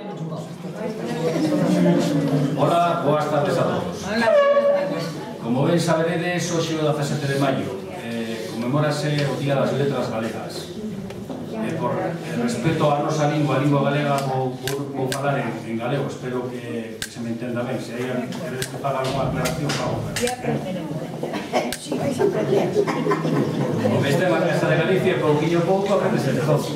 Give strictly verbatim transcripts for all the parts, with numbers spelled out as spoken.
Hola, boas tardes a todos. Como ben saberedes, hoxe o dezasete de maio eh, conmemórase o Día das Letras Galegas. Eh, por eh, respeto á nosa lingua, a lingua galega, vou, vou, vou falar en, en galego, espero que, que se me entenda ben. Se hai alguén que queredes que faga alguna aclaración, fago. Si vais a aprender. Como que este é unha casa de Galicia, pouquinho pouco, aprendes de todo.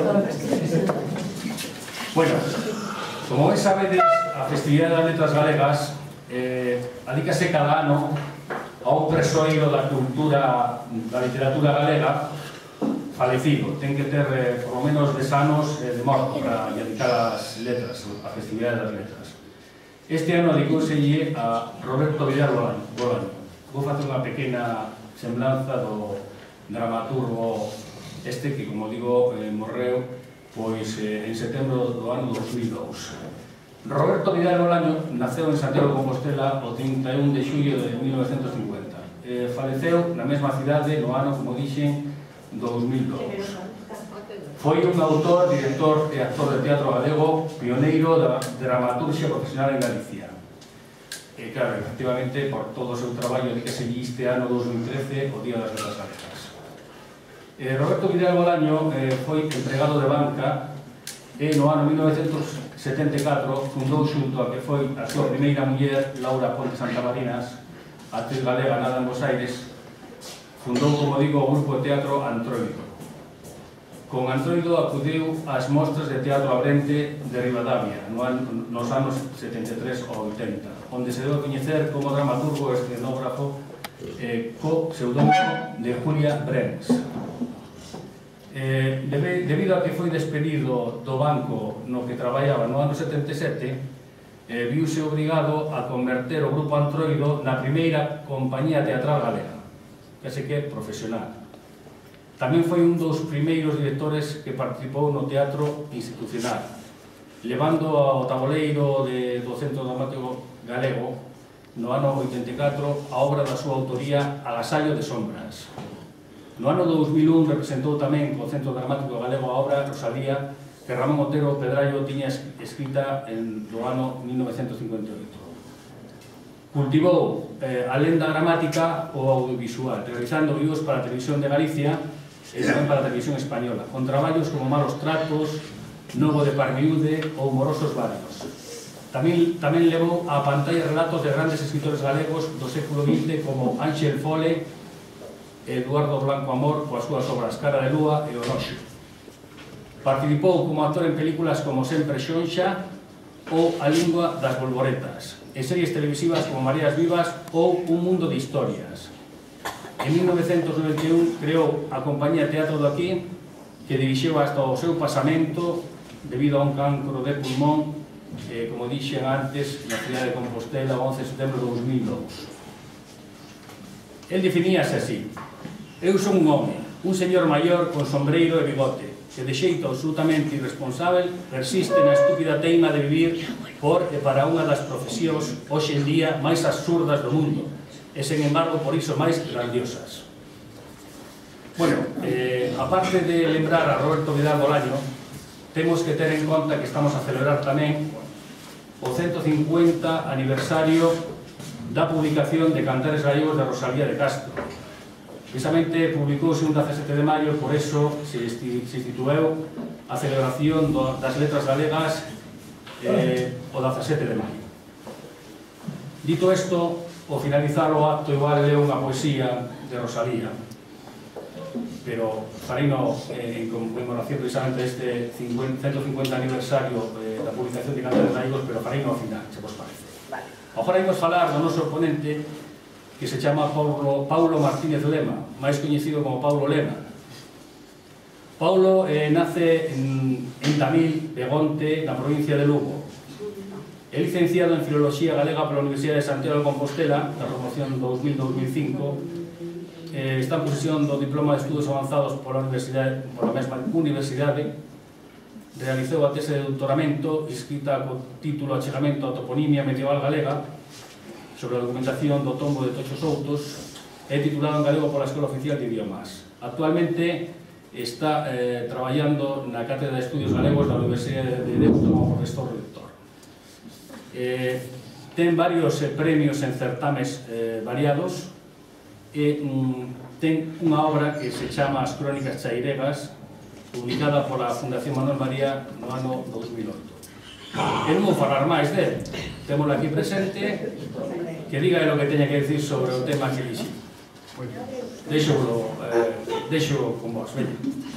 Bueno, como ben sabedes, a festividade das letras galegas eh, adícase cada ano a un presoiro da cultura, da literatura galega falecido. Ten que ter eh, por lo menos dez anos eh, de morto para dedicar as letras, a festividade das letras. Este ano dedicouselle a Roberto Vidal Bolaño. Vou facer unha pequena semblanza do dramaturgo este que, como digo, eh, morreu pois eh, en setembro do ano dos mil dous. Roberto Vidal Bolaño naceu en Santiago de Compostela o trinta e un de xullo de mil novecentos e cincuenta. Eh, faleceu na mesma cidade no ano, como dixen, dos mil dous. Foi un autor, director e actor de teatro galego, pioneiro da dramaturgia profesional en Galicia. E claro, efectivamente, por todo o seu traballo de que se este ano dos mil trece o Día das Letras Galegas. Eh, Roberto Vidal Bolaño eh, foi empregado de banca e no ano mil novecentos setenta e catro fundou xunto a que foi a súa primeira muller, Laura Ponte Santamarinas, actriz galega nada en Bos Aires, fundou, como digo, o grupo de teatro Antroido. Con Antroido acudiu ás mostras de teatro Abrente de Ribadavia no an, nos anos setenta e tres ao oitenta, onde se deu a coñecer como dramaturgo e escenógrafo eh, co pseudónimo de Julia Brems. Eh, debe, debido a que foi despedido do banco no que traballaba no ano setenta e sete, eh, viuse obrigado a converter o grupo Antroido na primeira compañía teatral galega, case que profesional. Tamén foi un dos primeiros directores que participou no teatro institucional, levando ao taboleiro de, do Centro Dramático Galego no ano oitenta e catro a obra da súa autoría Agasallo de Sombras. No ano dos mil un representou tamén co Centro Dramático Galego a obra Rosalía, que Ramón Otero Pedrallo tiña escrita en, no ano mil novecentos cincuenta e oito. Cultivou eh, a lenda gramática ou audiovisual, realizando guións para a Televisión de Galicia e tamén para a Televisión Española, con traballos como Malos Tratos, Novo de Parmiúde ou Morosos Varios. Tamén, tamén levou á pantalla relatos de grandes escritores galegos do século vinte como Ángel Fole, Eduardo Blanco Amor coas súas obras Cara de Lúa e O Noxo. Participou como actor en películas como Sempre Xonxa ou A Lingua das Bolboretas, en series televisivas como Marías Vivas ou Un Mundo de Historias. En mil novecentos noventa e un creou a compañía Teatro do Aquí, que dirixeu hasta o seu pasamento debido a un cancro de pulmón, eh, como dixen antes, na cidade de Compostela o once de setembro de dos mil dous. El definíase así: eu son un home, un señor maior con sombreiro e bigote, que de xeito absolutamente irresponsável persiste na estúpida teima de vivir por e para unha das profesións hoxe en día máis absurdas do mundo, e sen embargo por iso máis grandiosas. Bueno, eh, aparte de lembrar a Roberto Vidal Bolaño, temos que ter en conta que estamos a celebrar tamén o ciento cincuenta aniversario da publicación de Cantares Gallegos de Rosalía de Castro. Precisamente publicouse un dezasete de maio, por eso se institueu a celebración das letras galegas eh, o dezasete de maio. Dito isto, ao finalizar o acto igual leo unha poesía de Rosalía, pero farino eh, en conmemoración precisamente deste ciento cincuenta aniversario eh, da publicación de Cantares Gallegos, pero farino ao final, se vos parece. Vale. Agora imos falar do noso oponente, que se chama Paulo, Paulo Martínez Lema, máis coñecido como Paulo Lema. Paulo eh, nace en, en Tamil, Begonte, na provincia de Lugo. É licenciado en Filoloxía Galega pola Universidade de Santiago de Compostela, da promoción dos mil a dos mil cinco. Eh, está en posesión do Diploma de Estudos Avanzados pola, universidade, pola mesma universidade. Realizou a tese de doutoramento escrita co título Achegamento á toponimia medieval galega sobre a documentación do tombo de Tocho Soutos, é titulado en galego pola Escola Oficial de Idiomas. Actualmente está eh, traballando na Cátedra de Estudios Galegos da Universidade de Deusto como profesor rector. Eh, ten varios eh, premios en certames eh, variados e mm, ten unha obra que se chama As Crónicas Chairegas, publicada pola Fundación Manuel María no ano dous mil oito. E non vou falar máis dele, témolo aquí presente, que diga o que teña que decir sobre o tema que elixi. Deixo, eh, deixo con vos, veña.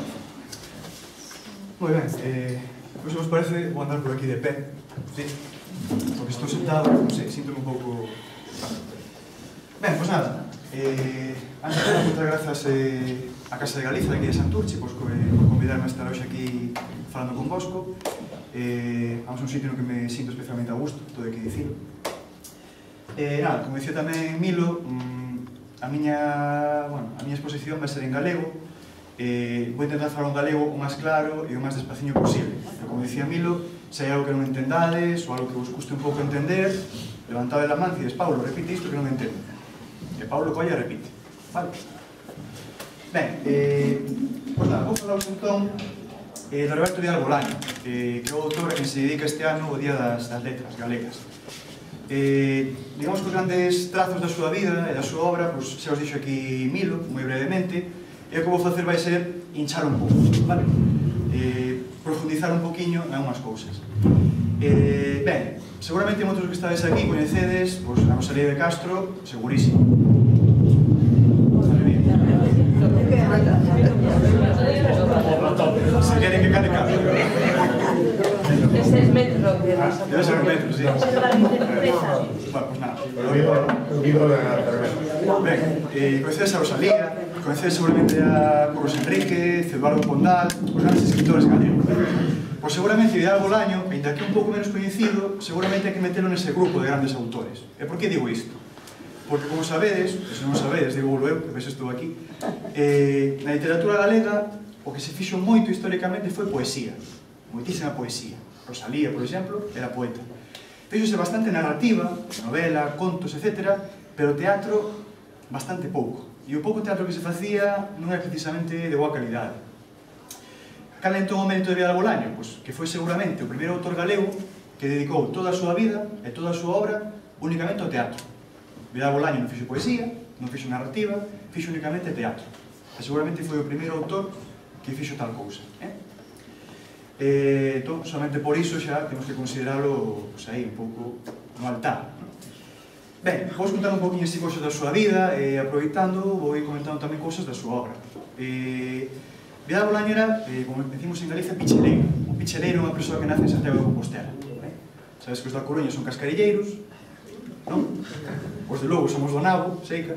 Moi ben, eh, pois se vos parece, vou andar por aquí de pé, sí? Porque estou sentado, non sei, síntome un pouco... Ben, pois nada, eh, antes de nada, moitas grazas eh, a Casa de Galiza, aquí de Santurce, pois, por convidarme a estar hoxe aquí falando con vosco. Eh, vamos a un sitio no que me sinto especialmente a gusto, todo hai que dicilo. Eh, nada, como dicía tamén Milo, mmm, a miña, bueno, a miña exposición vai ser en galego. Eh, vou intentar falar un galego o máis claro e o máis despaciño posible. Pero, como dicía Milo, se hai algo que non entendades ou algo que vos custe un pouco entender, levantade a man e dices, Paulo, repite isto que non entendo. E Paulo colla e repite. Vale? Ben, eh, pois nada, vou falaros entón eh, de Roberto Vidal Bolaño, eh, que é o autor a quen se dedica este ano o Día das, das Letras Galegas. Eh, digamos que os grandes trazos da súa vida e da súa obra, pois, xa os dixo aquí Milo, moi brevemente, e o que vou facer vai ser hinchar un pouco, vale? Eh, profundizar un poquinho en unhas cousas. Eh, ben, seguramente moitos que estades aquí coñecedes pois, a Rosalía de Castro, segurísimo. Vale, bien. Se queren que cale, cale. Ese es metro. Debe ser un metro, sí. Bueno, pois nada. O libro de la cerveza. Ben, eh, coñecedes a Rosalía, coñecedes seguramente a Curros Enrique, Eduardo Pondal, os grandes escritores galegos. Pois seguramente Vidal Bolaño, ainda que un pouco menos coñecido, seguramente hai que metelo nese grupo de grandes autores. E por que digo isto? Porque, como sabedes, e se non sabedes, digo eu, que ves estou aquí, eh, na literatura galega, o que se fixo moito históricamente foi poesía. Moitísima poesía. Rosalía, por exemplo, era poeta. Fíxose bastante narrativa, novela, contos, etcétera, pero teatro bastante pouco. E o pouco teatro que se facía non era precisamente de boa calidade. Cal entón o mérito de Vidal Bolaño? Pois que foi seguramente o primeiro autor galego que dedicou toda a súa vida e toda a súa obra únicamente ao teatro. Vidal Bolaño non fixo poesía, non fixo narrativa, fixo únicamente teatro. E seguramente foi o primeiro autor que fixo tal cousa. Eh? Eh, entón, somente por iso xa temos que consideralo pues, aí, un pouco no altar. Ben, vou contar un poquinho así cousas da súa vida e, aproveitando, vou ir comentando tamén cousas da súa obra. Eh, Vidal Bolaño era, eh, como decimos en Galicia, picheleiro. Un picheleiro é unha persoa que nace en Santiago de Compostela. Eh? Sabes que os da Coruña son cascarilleiros, non? Os de Lugo somos do Nabo, Seica.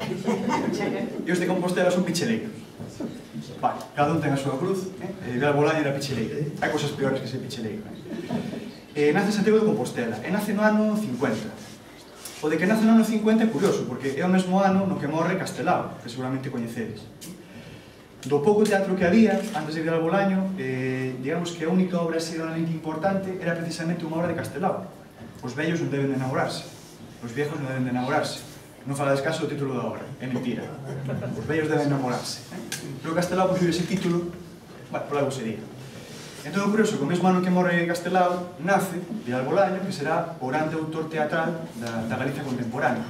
E os de Compostela son picheleiros. Vale, cada un ten a súa cruz, eh? E Vidal Bolaño era picheleiro. Hai cousas peores que ser picheleiro. Eh? Eh, nace en Santiago de Compostela, e nace no ano cincuenta. O de que nace no ano cincuenta é curioso, porque é o mesmo ano no que morre Castelao, que seguramente coñecedes. Do pouco teatro que había, antes de Vidal Bolaño, eh, digamos que a única obra realmente importante era precisamente unha obra de Castelao. Os vellos non deben de enamorarse, os viejos non deben de enamorarse. Non falades caso do título da obra, é mentira. Os vellos deben enamorarse. Eh? Pero Castelao puxo ese título, bueno, por algo sería. Entón, é curioso que o mesmo ano que morre Castelao, nace Vidal Bolaño, que será o grande autor teatral da, da Galicia contemporánea.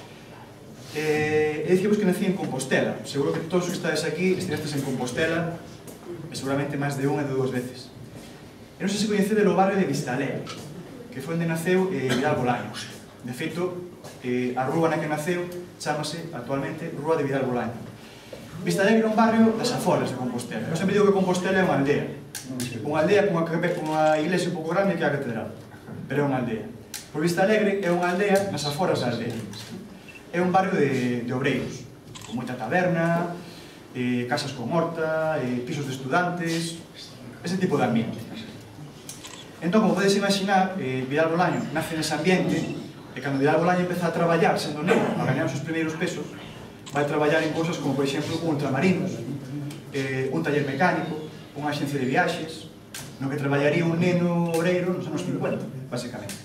Eh, e dicimos que nací en Compostela. Seguro que todos os que estades aquí estivestes en Compostela, e seguramente máis de unha e de dúas veces. E non sei se coñecede o barrio de Vistalea, que foi onde naceu eh, Vidal Bolaño. De feito, eh, a rúa na que naceu chamase actualmente Rúa de Vidal Bolaño. Vistalea era un barrio das aforas de Compostela. Eu sempre digo que Compostela é unha aldea. Unha aldea con unha iglesia un pouco grande que é a catedral, pero é unha aldea. Por Vista Alegre é unha aldea nas aforas da aldea. É un barrio de, de obreiros, con moita taberna, eh, casas con horta, eh, pisos de estudantes, ese tipo de ambiente. Entón, como podes imaginar, eh, Vidal Bolaño nace nese ambiente, e cando Vidal Bolaño empeza a traballar sendo negro, a gañar os seus primeiros pesos, vai traballar en cousas como, por exemplo, un ultramarinos, eh, un taller mecánico, unha axencia de viaxes, no que traballaría un neno obreiro nos anos cincuenta, basicamente.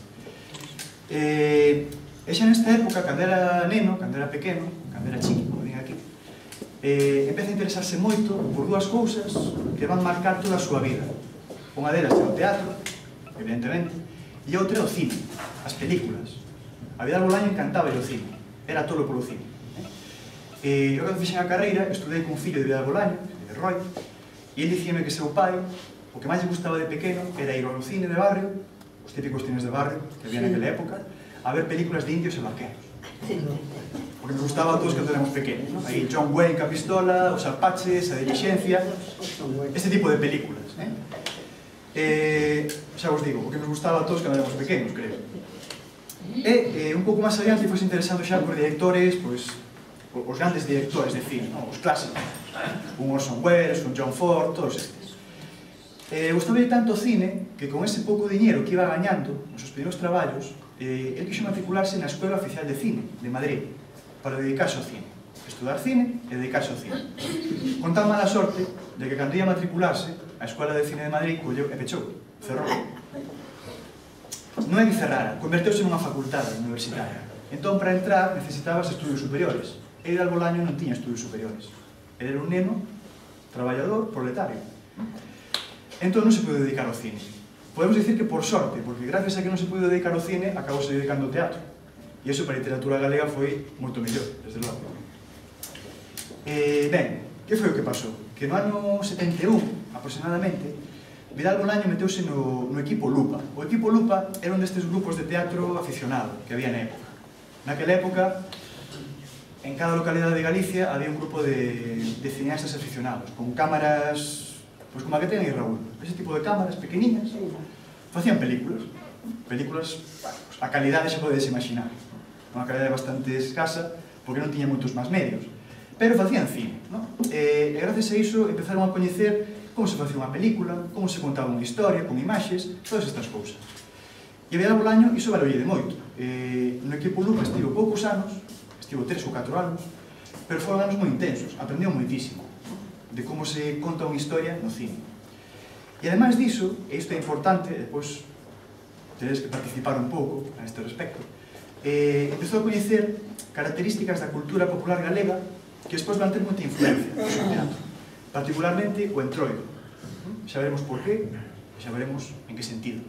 Eh, e xa nesta época, cando era neno, cando era pequeno, cando era chico, como din aquí, eh, empeza a interesarse moito por dúas cousas que van marcar toda a súa vida. Unha delas é o teatro, evidentemente, e outra é o cine, as películas. A Vidal Bolaño encantaba o cine, era tolo polo cine. Eh, eu cando fixen a carreira, estudei cun fillo de Vidal Bolaño, de Roy, e ele dicíame que seu pai, o que máis lle gustaba de pequeno, era ir ao cine de barrio, os típicos cines de barrio que había naquela época, a ver películas de indios e vaqueros. Porque nos gustaba a todos cando éramos pequenos, ¿no? Aí John Wayne ca pistola, os apaches, a diligencia, este tipo de películas. Eh? Eh, xa vos digo, o que nos gustaba a todos cando éramos pequenos, creo. E eh, un pouco máis adiante foi interesando xa por directores, pois, os grandes directores de cine, ¿no? Os clásicos, un Orson Welles, un John Ford, todos estes. Eh, gustoulle tanto o cine que con ese pouco diñeiro que iba gañando nos seus primeiros traballos, eh, el quixo matricularse na Escola Oficial de Cine de Madrid para dedicarse ao cine, estudar cine e dedicarse ao cine. Con tan mala sorte de que cando ia matricularse a Escola de Cine de Madrid colleu e pechou, cerrou. Non é que cerrara, converteuse nunha facultade universitaria. Entón, para entrar, necesitabas estudios superiores. E Vidal Bolaño non tiña estudios superiores. Ele era un neno, traballador, proletario. Entón non se pode dedicar ao cine. Podemos dicir que por sorte, porque gracias a que non se pode dedicar ao cine, acabouse dedicando ao teatro. E iso para a literatura galega foi moito mellor, desde logo. Eh, ben, que foi o que pasou? Que no ano setenta e un, aproximadamente, Vidal Bolaño meteuse no, no equipo Lupa. O equipo Lupa era un destes grupos de teatro aficionado que había na época. Naquela época, en cada localidade de Galicia había un grupo de, de cineastas aficionados, con cámaras, pois como a que ten aí Raúl, ese tipo de cámaras pequeniñas, facían películas, películas, pues, a calidade xa podedes imaginar, unha calidade bastante escasa, porque non tiña moitos máis medios, pero facían cine, non? E, e gracias a iso empezaron a coñecer como se facía unha película, como se contaba unha historia, con imaxes, todas estas cousas. E a Vidal Bolaño iso valolle de moito. Eh, no equipo Lupa estivo poucos anos, estivo tres ou catro anos, pero foron anos moi intensos, aprendeu moitísimo de como se conta unha historia no cine. E ademais diso, e isto é importante, depois teredes que participar un pouco a este respecto, eh, empezou a coñecer características da cultura popular galega que despois van ter moita influencia no seu teatro, particularmente o entroido. Xa veremos por qué, e xa veremos en que sentido.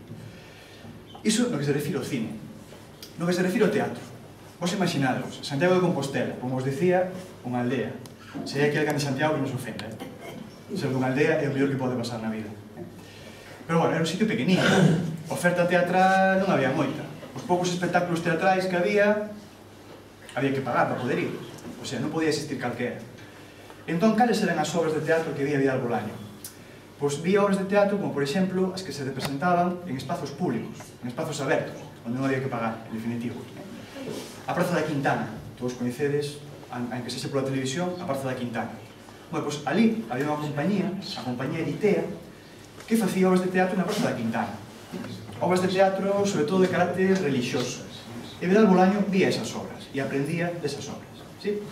Iso no que se refire ao cine. No que se refire ao teatro. Vos imaginadvos, Santiago de Compostela, como os dicía, unha aldea. Se hai aquí alguén de Santiago que nos ofenda, eh? Ser dunha aldea é o mellor que pode pasar na vida. Pero, bueno, era un sitio pequeniño. Oferta teatral non había moita. Os poucos espectáculos teatrais que había, había que pagar para poder ir. O sea, non podía existir calquera. Entón, cales eran as obras de teatro que vía Vidal Bolaño? Pois vía obras de teatro como, por exemplo, as que se representaban en espazos públicos, en espazos abertos, onde non había que pagar, en definitivo. A Praza da Quintana, todos coñecedes, en que sexe pola televisión, a Praza da Quintana. Bueno, pois ali había unha compañía, a compañía Eritea, que facía obras de teatro na Praza da Quintana. Obras de teatro, sobre todo, de carácter religioso. E Vidal Bolaño vía esas obras, e aprendía desas obras. ¿Sí?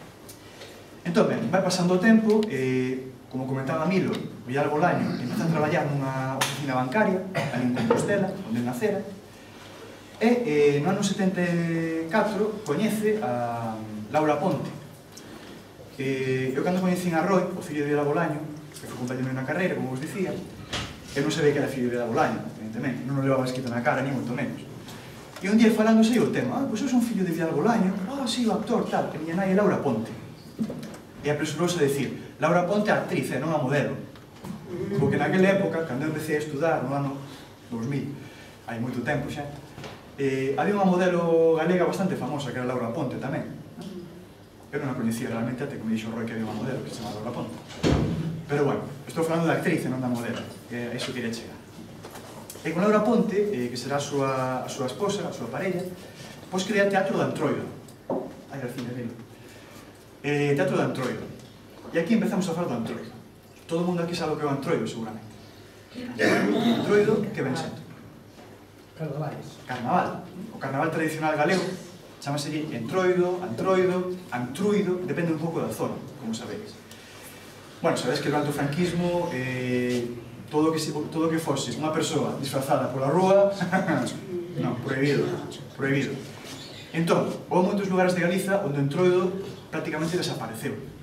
Entón, ben, vai pasando o tempo, e, como comentaba Milo, Vidal Bolaño empeza a traballar nunha oficina bancaria, ali en Compostela, onde nacera, e eh, no ano setenta e catro coñece a Laura Ponte. Eh, eu cando coñecín a Roy, o fillo de Vidal Bolaño, que foi compañero na carreira, como vos dicía, eu non sabía que era fillo de Vidal Bolaño, evidentemente, non o levaba escrito na cara, ni moito menos. E un día falando sei o tema, ah, pois eu son fillo de Vidal Bolaño, ah, sí, o actor, tal, que miña nai é Laura Ponte. E apresurouse a decir, Laura Ponte é actriz, e non a modelo. Porque naquela época, cando eu empecé a estudar, no ano dos mil, hai moito tempo xa, eh, había unha modelo galega bastante famosa, que era Laura Ponte tamén. Eu non a coñecía realmente até que me dixo Roy que había unha modelo que se chama Laura Ponte. Pero bueno, estou falando da actriz e non da modelo, que a iso quería chegar. E con Laura Ponte, eh, que será a súa, a súa esposa, a súa parella, pois crea Teatro de Antroido. Ai, al fin, velo. Eh, Teatro de Antroido. E aquí empezamos a falar do Antroido. Todo o mundo aquí sabe o que é o Antroido, seguramente. Antroido, que ven sendo? Carnavales. Carnaval. O carnaval tradicional galego chamase Entroido, Antroido, Antruido, depende un pouco da zona, como sabedes. Bueno, sabedes que durante o franquismo eh, todo que, todo que fose unha persoa disfrazada pola rúa non, prohibido, prohibido. Entón, houve moitos lugares de Galiza onde o Entroido prácticamente desapareceu.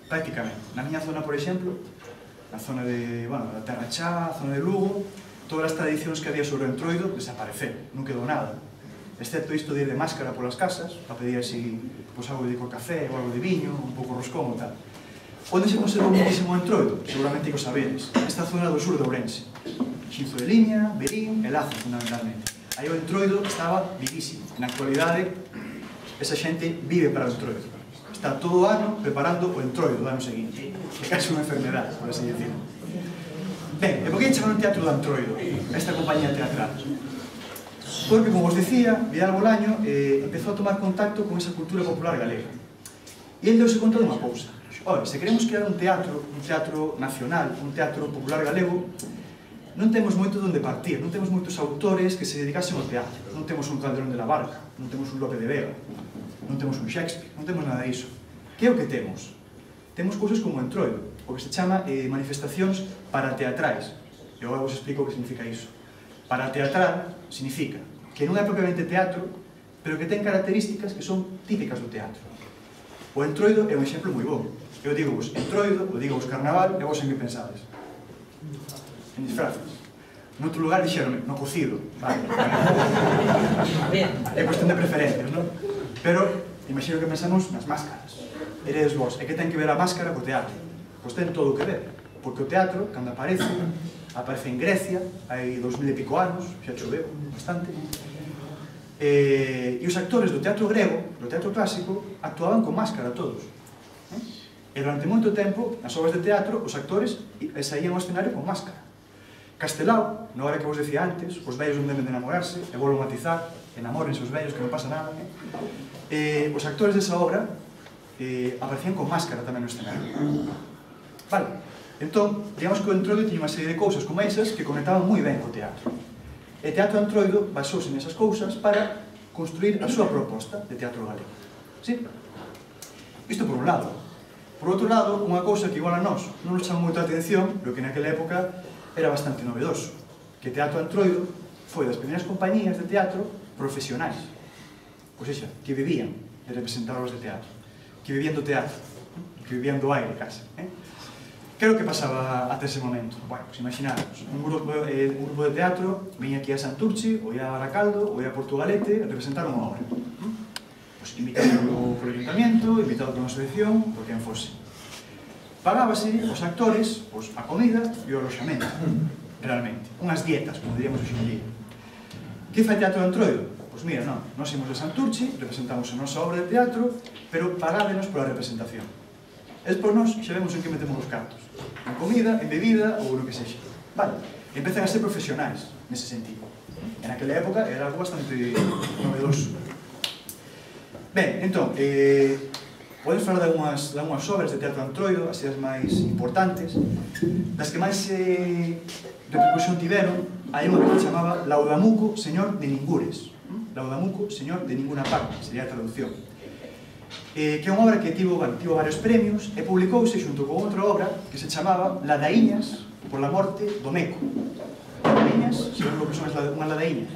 prácticamente. Na miña zona, por exemplo, na zona de, bueno, da Terra Chá, a zona de Lugo, todas as tradicións que había sobre o entroido desapareceron, non quedou nada. Excepto isto de ir de máscara polas casas, para pedir así, pois, algo de café ou algo de viño, un pouco roscón ou tal. Onde se conservou muchísimo o entroido? Seguramente que o sabedes. Esta zona do sur de Ourense. Xinzo de Liña, Berín e Lazo, fundamentalmente. Aí o entroido estaba vivísimo. Na actualidade, esa xente vive para o entroido. Está todo o ano preparando o entroido do ano seguinte. É casi unha enfermedade, por así decirlo. Ben, e por que chaman o teatro do entroido? Esta compañía teatral. Porque, como vos decía, Vidal Bolaño eh, empezou a tomar contacto con esa cultura popular galega. E ele deuse conta dunha cousa. Ora, se queremos crear un teatro, un teatro nacional, un teatro popular galego, non temos moito donde partir, non temos moitos autores que se dedicasen ao teatro. Non temos un Calderón de la Barca, non temos un Lope de Vega, non temos un Shakespeare, non temos nada disso. Que é o que temos? Temos cousas como o entroido, o que se chama eh, manifestacións parateatrais. E agora vos explico o que significa iso. Parateatral significa que non é propiamente teatro, pero que ten características que son típicas do teatro. O entroido é un exemplo moi bom. Eu digo vos entroido, o digo vos carnaval, e vos en que pensades? En disfraces. Noutro lugar dixeronme, no cocido. Vale. É cuestión de preferencias, non? Pero, imagino que pensamos nas máscaras. Eredes vos, e que ten que ver a máscara co teatro? Pois ten todo o que ver. Porque o teatro, cando aparece, aparece en Grecia, hai dous mil e pico anos, xa choveu bastante, e, e os actores do teatro grego, do teatro clásico, actuaban con máscara todos. E durante moito tempo, nas obras de teatro, os actores saían ao escenario con máscara. Castelao, na hora que vos decía antes, os vellos non deben de enamorarse, e volvo a matizar, enamórense os vellos que non pasa nada, eh? E os actores desa obra eh, aparecían con máscara tamén no escenario. Vale, entón, digamos que o entroido tiña unha serie de cousas como esas que conectaban moi ben co teatro. E teatro entroido basouse nesas cousas para construir a súa proposta de teatro galego. Sí? Isto por un lado. Por outro lado, unha cousa que igual a nós non nos chama moita atención, pero que naquela época era bastante novedoso, que Teatro Entroido foi das primeiras compañías de teatro profesionais, ou seja, que vivían de representar obras de teatro, que vivían do teatro, que vivían do aire, casi. Eh? Que era o que pasaba ata ese momento? Bueno, pues imaginamos, un grupo, eh, un grupo de teatro viña aquí a Santurchi, ou ia a Baracaldo, ou ia a Portugalete, a representar unha obra. Pues, invitado polo ayuntamiento, invitado por unha asociación, por quen fose. Pagábase os actores pues, a comida e o aloxamento, realmente. Unhas dietas, como diríamos hoxe en día. Que fai Teatro Entroido? Pois mira, non, nós imos de Santurchi, representamos a nosa obra de teatro, pero pagádenos pola representación. E despois nós xa vemos en que metemos os cartos. En comida, en bebida ou no que sexa. Vale, empezan a ser profesionais nese sentido. En aquela época era algo bastante novedoso. Ben, entón, eh, podemos falar de algunhas, de algunhas obras de Teatro Entroido, así as máis importantes. Das que máis eh, repercusión tiveron, hai unha que se chamaba Laudamuco, señor de Ningures. Laudamuco, señor de ninguna parte, sería a traducción. Eh, que é unha obra que tivo, bueno, tivo varios premios e publicouse xunto con outra obra que se chamaba Ladaíñas por la morte do Meco. Ladaíñas, sabes o que son unha ladaíña?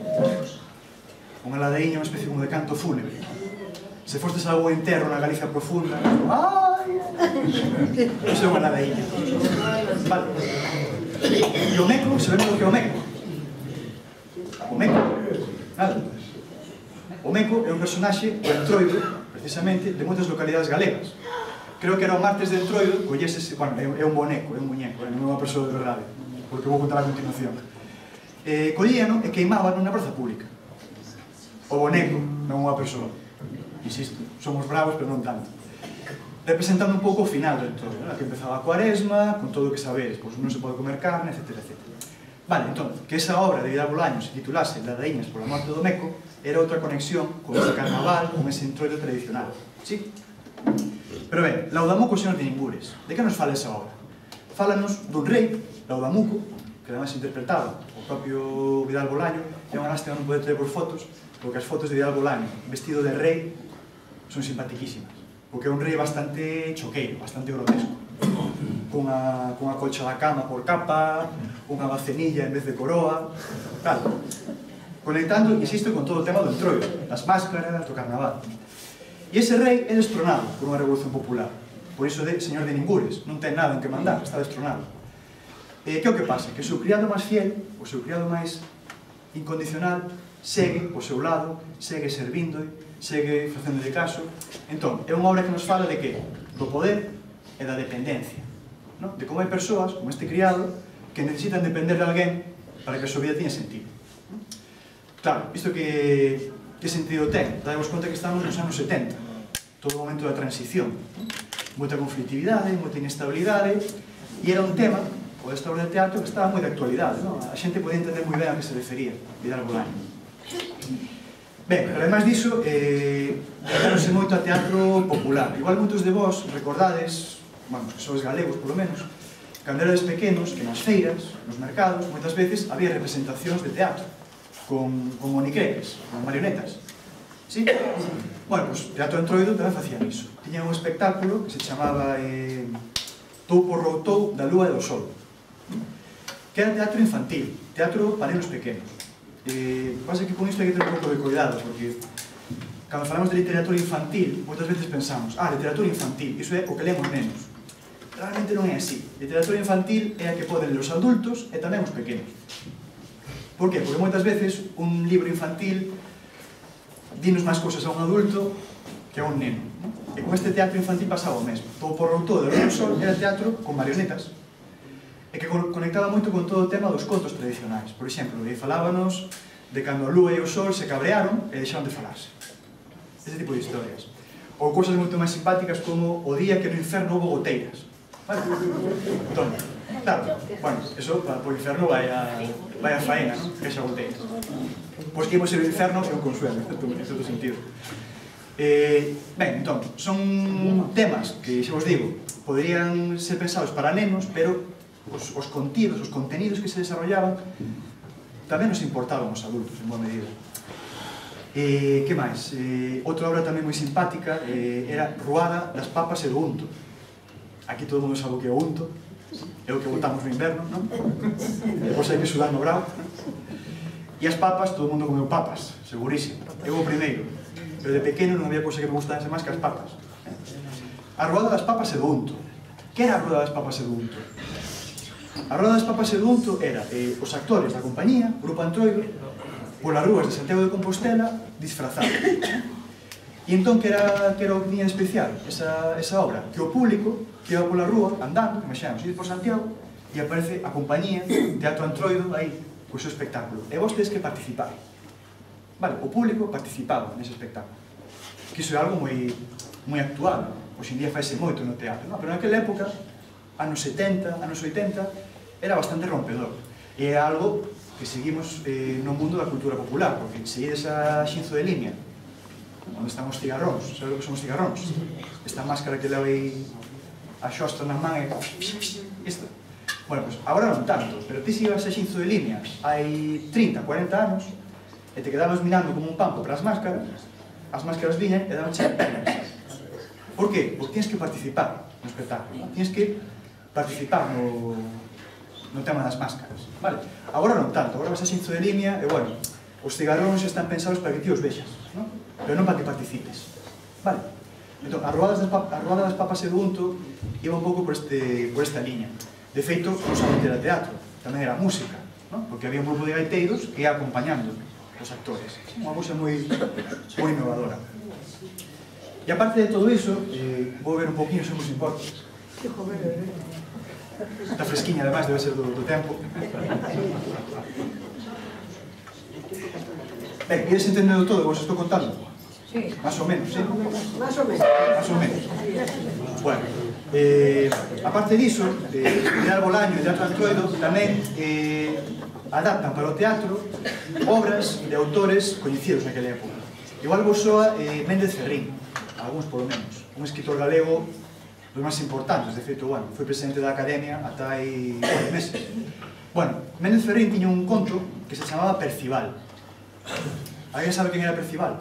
Unha ladaíña é unha especie como de canto fúnebre. Se fostes a algún enterro na Galicia profunda, ai, iso é unha ladaíña. Vale. E o Meco, sabemos o que é o Meco? O Meco, nada. O Meco é un personaxe do Entroido, precisamente, de moitas localidades galegas. Creo que era o martes de Entroido, colleses, bueno, é un boneco, é un muñeco, non é unha persoa de verdade, porque vou contar a continuación. Eh, collíano e queimábano na praza pública. O boneco, non unha persoa. Insisto, somos bravos, pero non tanto. Representando un pouco o final do Entroido, ¿no? Que empezaba a Cuaresma, con todo o que sabedes, pois non se pode comer carne, etcétera, etcétera. Vale, entón, que esa obra de Vidal Bolaño se titulase Ladaíñas por la morte do Meco era outra conexión con ese carnaval, con ese entroido tradicional. Sí? Pero ben, Laudamuco, señor de Ningures. De que nos fala esa obra? Fálanos dun rei, Laudamuco, que además interpretaba o propio Vidal Bolaño, e unha lástima non poder traer por fotos, porque as fotos de Vidal Bolaño vestido de rei son simpaticísimas, porque é un rei bastante choqueiro, bastante grotesco, cunha, cunha colcha da cama por capa, unha bacenilla en vez de coroa, tal. Conectando, insisto, con todo o tema do entroido, das máscaras, do carnaval. E ese rei é destronado por unha revolución popular, por iso de señor de Ningures, non ten nada en que mandar, está destronado. E que é o que pasa? Que o seu criado máis fiel, o seu criado máis incondicional, segue ao seu lado, segue servindo, segue facendo de caso. Entón, é unha obra que nos fala de que? Do poder e da dependencia, non? De como hai persoas, como este criado, que necesitan depender de alguén para que a súa vida teña sentido. Claro, isto que, que sentido ten? Damos conta que estamos nos anos setenta, todo o momento da transición, moita conflictividade, moita inestabilidade, e era un tema, o desta obra de teatro, que estaba moi de actualidade, non? A xente podía entender moi ben a que se refería Vidal Bolaño. Ben, pero ademais diso, eh, dedicaronse moito a teatro popular. Igual moitos de vós recordades, bueno, que sois galegos polo menos, cando erades pequenos, que nas feiras, nos mercados, moitas veces había representacións de teatro, con, con monicreques, con marionetas. Sí? Bueno, pois, Teatro Entroido tamén facían iso. Tiña un espectáculo que se chamaba eh, Tou por Routou da Lúa e do Sol, que era teatro infantil, teatro para nenos pequenos. Eh, pasa que con isto hai que ter un pouco de cuidado, porque cando falamos de literatura infantil, moitas veces pensamos, ah, literatura infantil, iso é o que lemos nenos. Realmente non é así. Literatura infantil é a que poden ler os adultos e tamén os pequenos. Por que? Porque moitas veces un libro infantil dinos máis cousas a un adulto que a un neno. E con este teatro infantil pasaba o mesmo. Todo por Routou de Lúa e do Sol era teatro con marionetas, e que conectaba moito con todo o tema dos contos tradicionais. Por exemplo, falábanos de cando a Lúa e o Sol se cabrearon e deixaron de falarse. Ese tipo de historias. Ou cousas moito máis simpáticas como o día que no inferno houve goteiras. Vale? Entón, claro, bueno, eso para o inferno vai a, vai a faena, non? Que xa goteiras. Pois que imos ir ao inferno é un consuelo, en certo sentido. Eh, ben, entón, son temas que, xa vos digo, poderían ser pensados para nenos, pero os, os contidos, os contenidos que se desarrollaban tamén nos importaban os adultos, en boa medida. Eh, que máis? Eh, outra obra tamén moi simpática eh, era Ruada das papas e do unto. Aquí todo o mundo sabe o que é o unto, é o que botamos no inverno, non? Depois hai que sudar no brao. E as papas, todo o mundo comeu papas, segurísimo. Eu o primeiro, pero de pequeno non había cousa que me gustase máis que as papas. A Ruada das papas e do unto. Que era a Ruada das papas e do unto? A Ruada das papas e do unto era eh, os actores da compañía, Grupo Entroido, polas rúas de Santiago de Compostela, disfrazados. E entón, que era, que era o que tiña especial esa, esa obra? Que o público que iba pola rúa, andando, imaxinamos, ir por Santiago, e aparece a compañía, Teatro Entroido, aí, co seu espectáculo. E vos tedes que participar. Vale, o público participaba nese espectáculo. Que iso é algo moi, moi actual. Hoxe en día faise moito no teatro, non? Pero naquela época, anos setenta, anos oitenta, era bastante rompedor. E é algo que seguimos eh, no mundo da cultura popular, porque seguides a Xinzo de Limia, onde están os cigarróns, sabes o que son os cigarróns? Esta máscara que leva aí a xostra na man e... Isto. Bueno, pois, agora non tanto, pero ti sigas a Xinzo de Limia hai trinta, cuarenta anos, e te quedabas mirando como un pampo para as máscaras, as máscaras viñan e daban che penas. Por qué? Porque tienes que participar no espectáculo, tienes que participar no, no tema das máscaras, vale? Agora non tanto, agora vas a Xinzo de Limia e, bueno, os cigarróns están pensados para que ti os vexas, non? Pero non para que participes, vale? Entón, a Ruada das, a Ruada das papas e do unto iba un pouco por, este, por esta liña. De feito, non somente era teatro, tamén era música, non? Porque había un grupo de gaiteiros que ia acompañando os actores. Unha cousa moi, moi innovadora. E aparte de todo iso, eh, vou ver un poquinho se nos importa. Está fresquiña, ademais, debe ser do, do tempo. Ben, ides entendendo todo, vos estou contando? Sí. Más ou menos, sí? Más ou menos. Más ou menos. Bueno, eh, aparte diso, eh, Vidal Bolaño e Teatro Entroido tamén eh, adaptan para o teatro obras de autores coñecidos naquela época. Igual vos soa eh, Méndez Ferrín, algúns polo menos, un escritor galego dos máis importantes, de feito, bueno, foi presidente da Academia ata hai nove meses. Bueno, Méndez Ferrín tiña un conto que se chamaba Percival. Alguén sabe quen era Percival?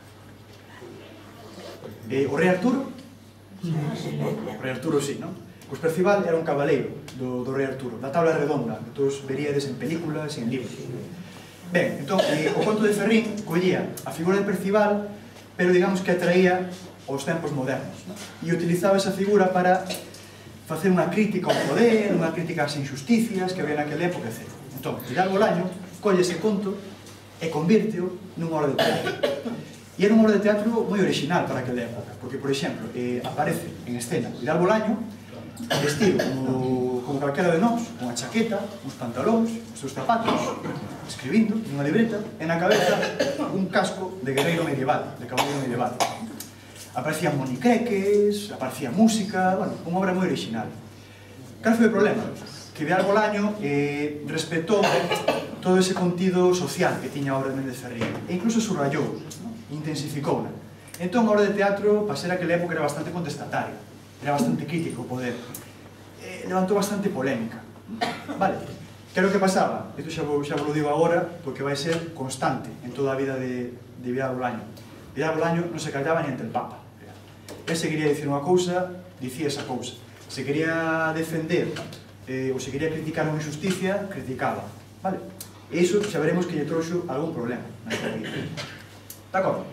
Eh, o Rei Arturo? O Rei Arturo, sí, non? Pois Percival era un cabaleiro do, do Rei Arturo, da tabla redonda, que todos veríades en películas e en libros. Ben, entón, eh, o conto de Ferrín collía a figura de Percival, pero digamos que atraía aos tempos modernos, non? E utilizaba esa figura para facer unha crítica ao poder, unha crítica ás injusticias que había naquela época, etcétera. Entón, Vidal Bolaño colle ese conto e convírteo nunha obra de teatro. E era unha obra de teatro moi original para aquela época, porque, por exemplo, eh, aparece en escena Vidal Bolaño vestido como, como calquera de nós, con a chaqueta, uns pantalóns, os seus zapatos, escribindo nunha libreta, e na cabeza un casco de guerreiro medieval, de caballero medieval. Aparecían monicreques, aparecía música, bueno, unha obra moi original. Cal foi o problema? Que Vidal Bolaño eh, respetou todo ese contido social que tiña a obra de Méndez Ferrín, e incluso subrayou, ¿no? Intensificou-na. Entón, a obra de teatro, para ser aquela época, era bastante contestataria, era bastante crítico o poder, eh, levantou bastante polémica. Vale, que era o que pasaba? Isto xa vos, xa vos lo digo agora, porque vai ser constante en toda a vida de, de Vidal Bolaño. Vidal Bolaño non se callaba ni ante el Papa. Ele se quería dicir unha cousa, dicía esa cousa. Se quería defender eh, ou se quería criticar unha injusticia, criticaba. Vale? E iso xa veremos que lle trouxo algún problema na súa vida. De acordo?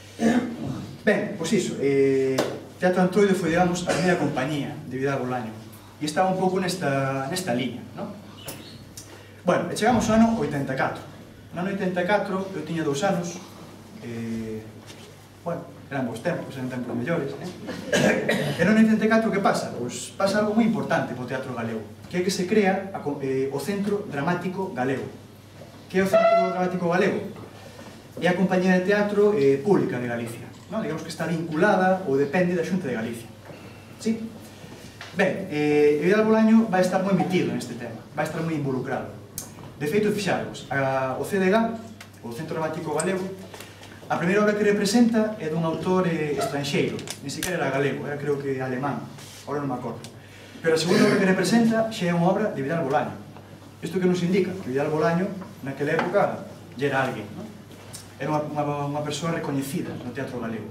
Ben, pois iso. Eh, Teatro Antroido foi, digamos, a primeira compañía de Vidal Bolaño. E estaba un pouco nesta, nesta liña, non? Bueno, e chegamos ao ano oitenta e catro. No ano oitenta e catro eu tiña dous anos. Eh, bueno, eran bons tempos, eran tempos mellores, eh? E no ano oitenta e catro que pasa? Pois pasa algo moi importante para o teatro galego, que é que se crea a, eh, o Centro Dramático Galego. Que é o Centro Dramático Galego? É a compañía de teatro eh, pública de Galicia, non? Digamos que está vinculada ou depende da Xunta de Galicia. Sí? Ben, eh, Vidal Bolaño vai estar moi metido neste tema, vai estar moi involucrado. De feito, fixaros, a, o C D G, o Centro Dramático Galego, a primeira obra que representa é dun autor eh, estranxeiro, ni sequera era galego, era creo que alemán, agora non me acordo. Pero a segunda obra que representa xa é unha obra de Vidal Bolaño. Isto que nos indica que Vidal Bolaño, naquela época, ya era alguén, non? Era unha, unha, unha persoa recoñecida no teatro galego.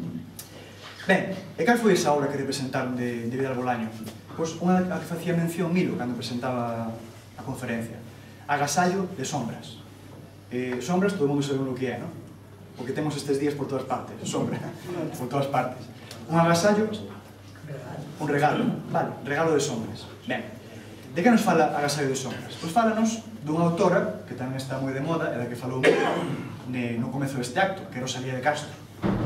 Ben, e cal foi esa obra que representaron de, de Vidal Bolaño? Pois unha a que facía mención Milo cando presentaba a conferencia. Agasallo de sombras. Eh, sombras, todo o mundo sabe o que é, non? O que temos estes días por todas partes, sombra, por todas partes. Un agasallo, un regalo, vale, regalo de sombras. Ben, de que nos fala Agasallo de sombras? Pois fálanos dunha autora, que tamén está moi de moda, era que falou no comezo deste acto, que é Rosalía de Castro.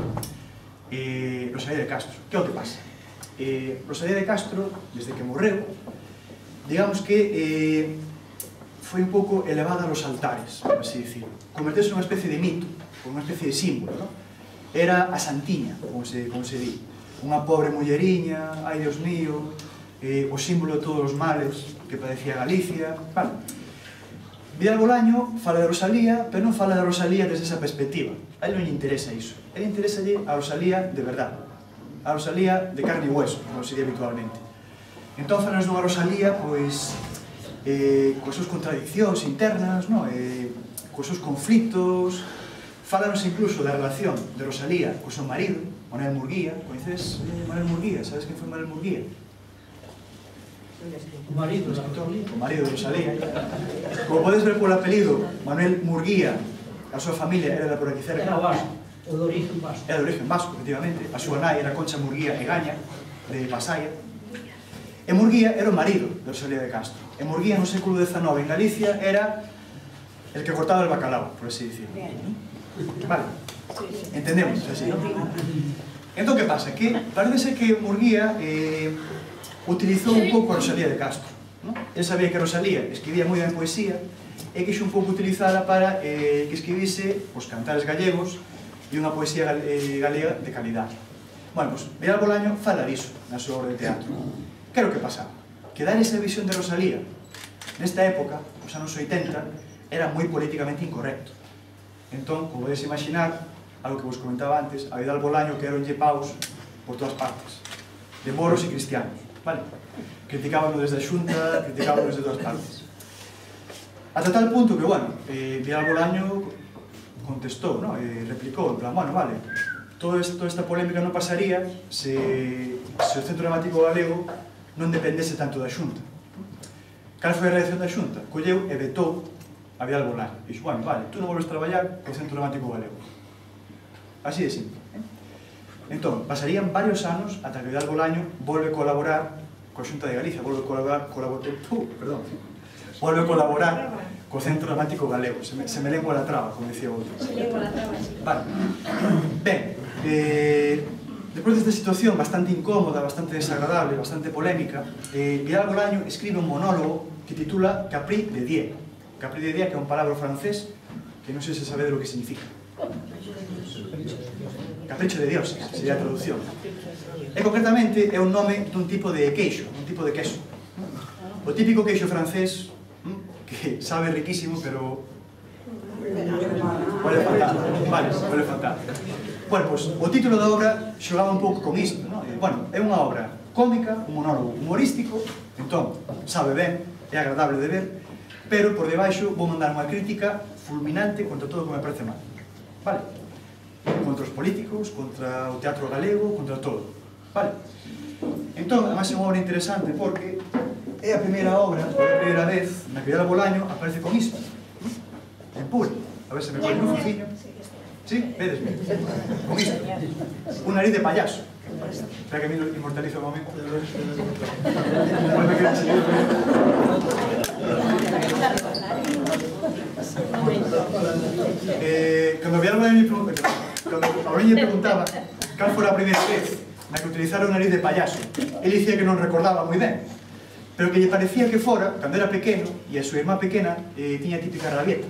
Eh, Rosalía de Castro, que é o que pasa? Eh, Rosalía de Castro, desde que morreu, digamos que eh, foi un pouco elevada aos altares, por así dicirlo. Convertese nunha especie de mito, unha especie de símbolo, non? Era a santiña, como se, como se di. Unha pobre mulleriña, ai Dios mío, eh, o símbolo de todos os males que padecía Galicia. Vale. Vidal Bolaño fala de Rosalía, pero non fala de Rosalía desde esa perspectiva. A ele non lle interesa iso. A ele interesa a Rosalía de verdade. A Rosalía de carne e hueso, como se di habitualmente. Entón, falanos dunha Rosalía, pois, eh, coas súas contradiccións internas, no? eh, coas súas conflitos. Fálanos incluso da relación de Rosalía co seu marido, Manuel Murguía. Coñeces eh, Manuel Murguía? Sabes quen foi Manuel Murguía? O marido da Rosalía. O marido de Rosalía. Como podes ver polo apelido, Manuel Murguía, a súa familia era da por aquí cerca. Era vasco, o de origen vasco. Era de origen vasco, efectivamente. A súa nai era Concha Murguía e Gaña, de Pasaia. E Murguía era o marido de Rosalía de Castro. E Murguía no século dezenove en Galicia era el que cortaba el bacalao, por así decirlo. Vale, entendemos, así, ¿no? Entón, que pasa? Que parece que Murguía eh, utilizou un pouco a Rosalía de Castro, ¿no? Él sabía que Rosalía escribía moi ben poesía e quixo un pouco utilizada para eh, que escribise os cantares gallegos e unha poesía eh, galega de calidade. Bueno, pois, Vidal Bolaño fala diso na súa obra de teatro. Que era o que pasaba? Que dar esa visión de Rosalía nesta época, os anos oitenta, era moi políticamente incorrecto. Entón, como podes imaginar, algo que vos comentaba antes, a Vidal Bolaño quedaronlle paus por todas partes, de moros e cristianos, vale? Criticábano desde a Xunta, criticábano desde todas partes. Ata tal punto que, bueno, eh, Vidal Bolaño contestou, no? eh, replicou, en plan, bueno, vale, todo esto, toda esta polémica non pasaría se, se o Centro Dramático Galego non dependese tanto da Xunta. Cal foi a reacción da Xunta? Colleu e vetou a Vidal Bolaño. Dixo, bueno, vale, tú non volves a traballar co Centro Dramático Galego. Así de simple. Eh? Entón, pasarían varios anos ata que Vidal Bolaño volve colaborar coa Xunta de Galicia, volve colaborar, colaborar, uh, perdón, volve colaborar co Centro Dramático Galego. Se me, se me lengua la traba, como dicía outro. Se lengua la traba, sí. Vale. Ben, eh, despois desta situación bastante incómoda, bastante desagradable, bastante polémica, eh, Vidal Bolaño escribe un monólogo que titula Capri de Dieu. Capri de Dieu, que é un palabra francés que non sei se sabe de lo que significa. Capricho de Dios, sería a traducción. E concretamente é un nome dun tipo de queixo, un tipo de queso. O típico queixo francés, que sabe riquísimo, pero huele fatal. Vale, huele fatal. Bueno, pois, o título da obra xogaba un pouco con isto, non? Bueno, é unha obra cómica, un monólogo humorístico, entón, sabe ben, é agradable de ver, pero por debaixo vou mandar unha crítica fulminante contra todo o que me parece mal. Vale? Contra os políticos, contra o teatro galego, contra todo. Vale? Entón, además é unha obra interesante porque é a primeira obra, é a primeira vez na que Vidal Bolaño aparece con isto. En público. A ver se me pone un fofiño. Sí? Vedes ben? Con isto. Un nariz de payaso. Espera que a mí lo inmortalizo un momento. Vuelve que enseguida. Eh, cando Vidal Bolaño me preguntaba cal foi a primeira vez na que utilizara o nariz de payaso, ele dicía que non recordaba moi ben, pero que lle parecía que fora, cando era pequeno, e a súa irmá pequena eh, tiña a típica rabieta.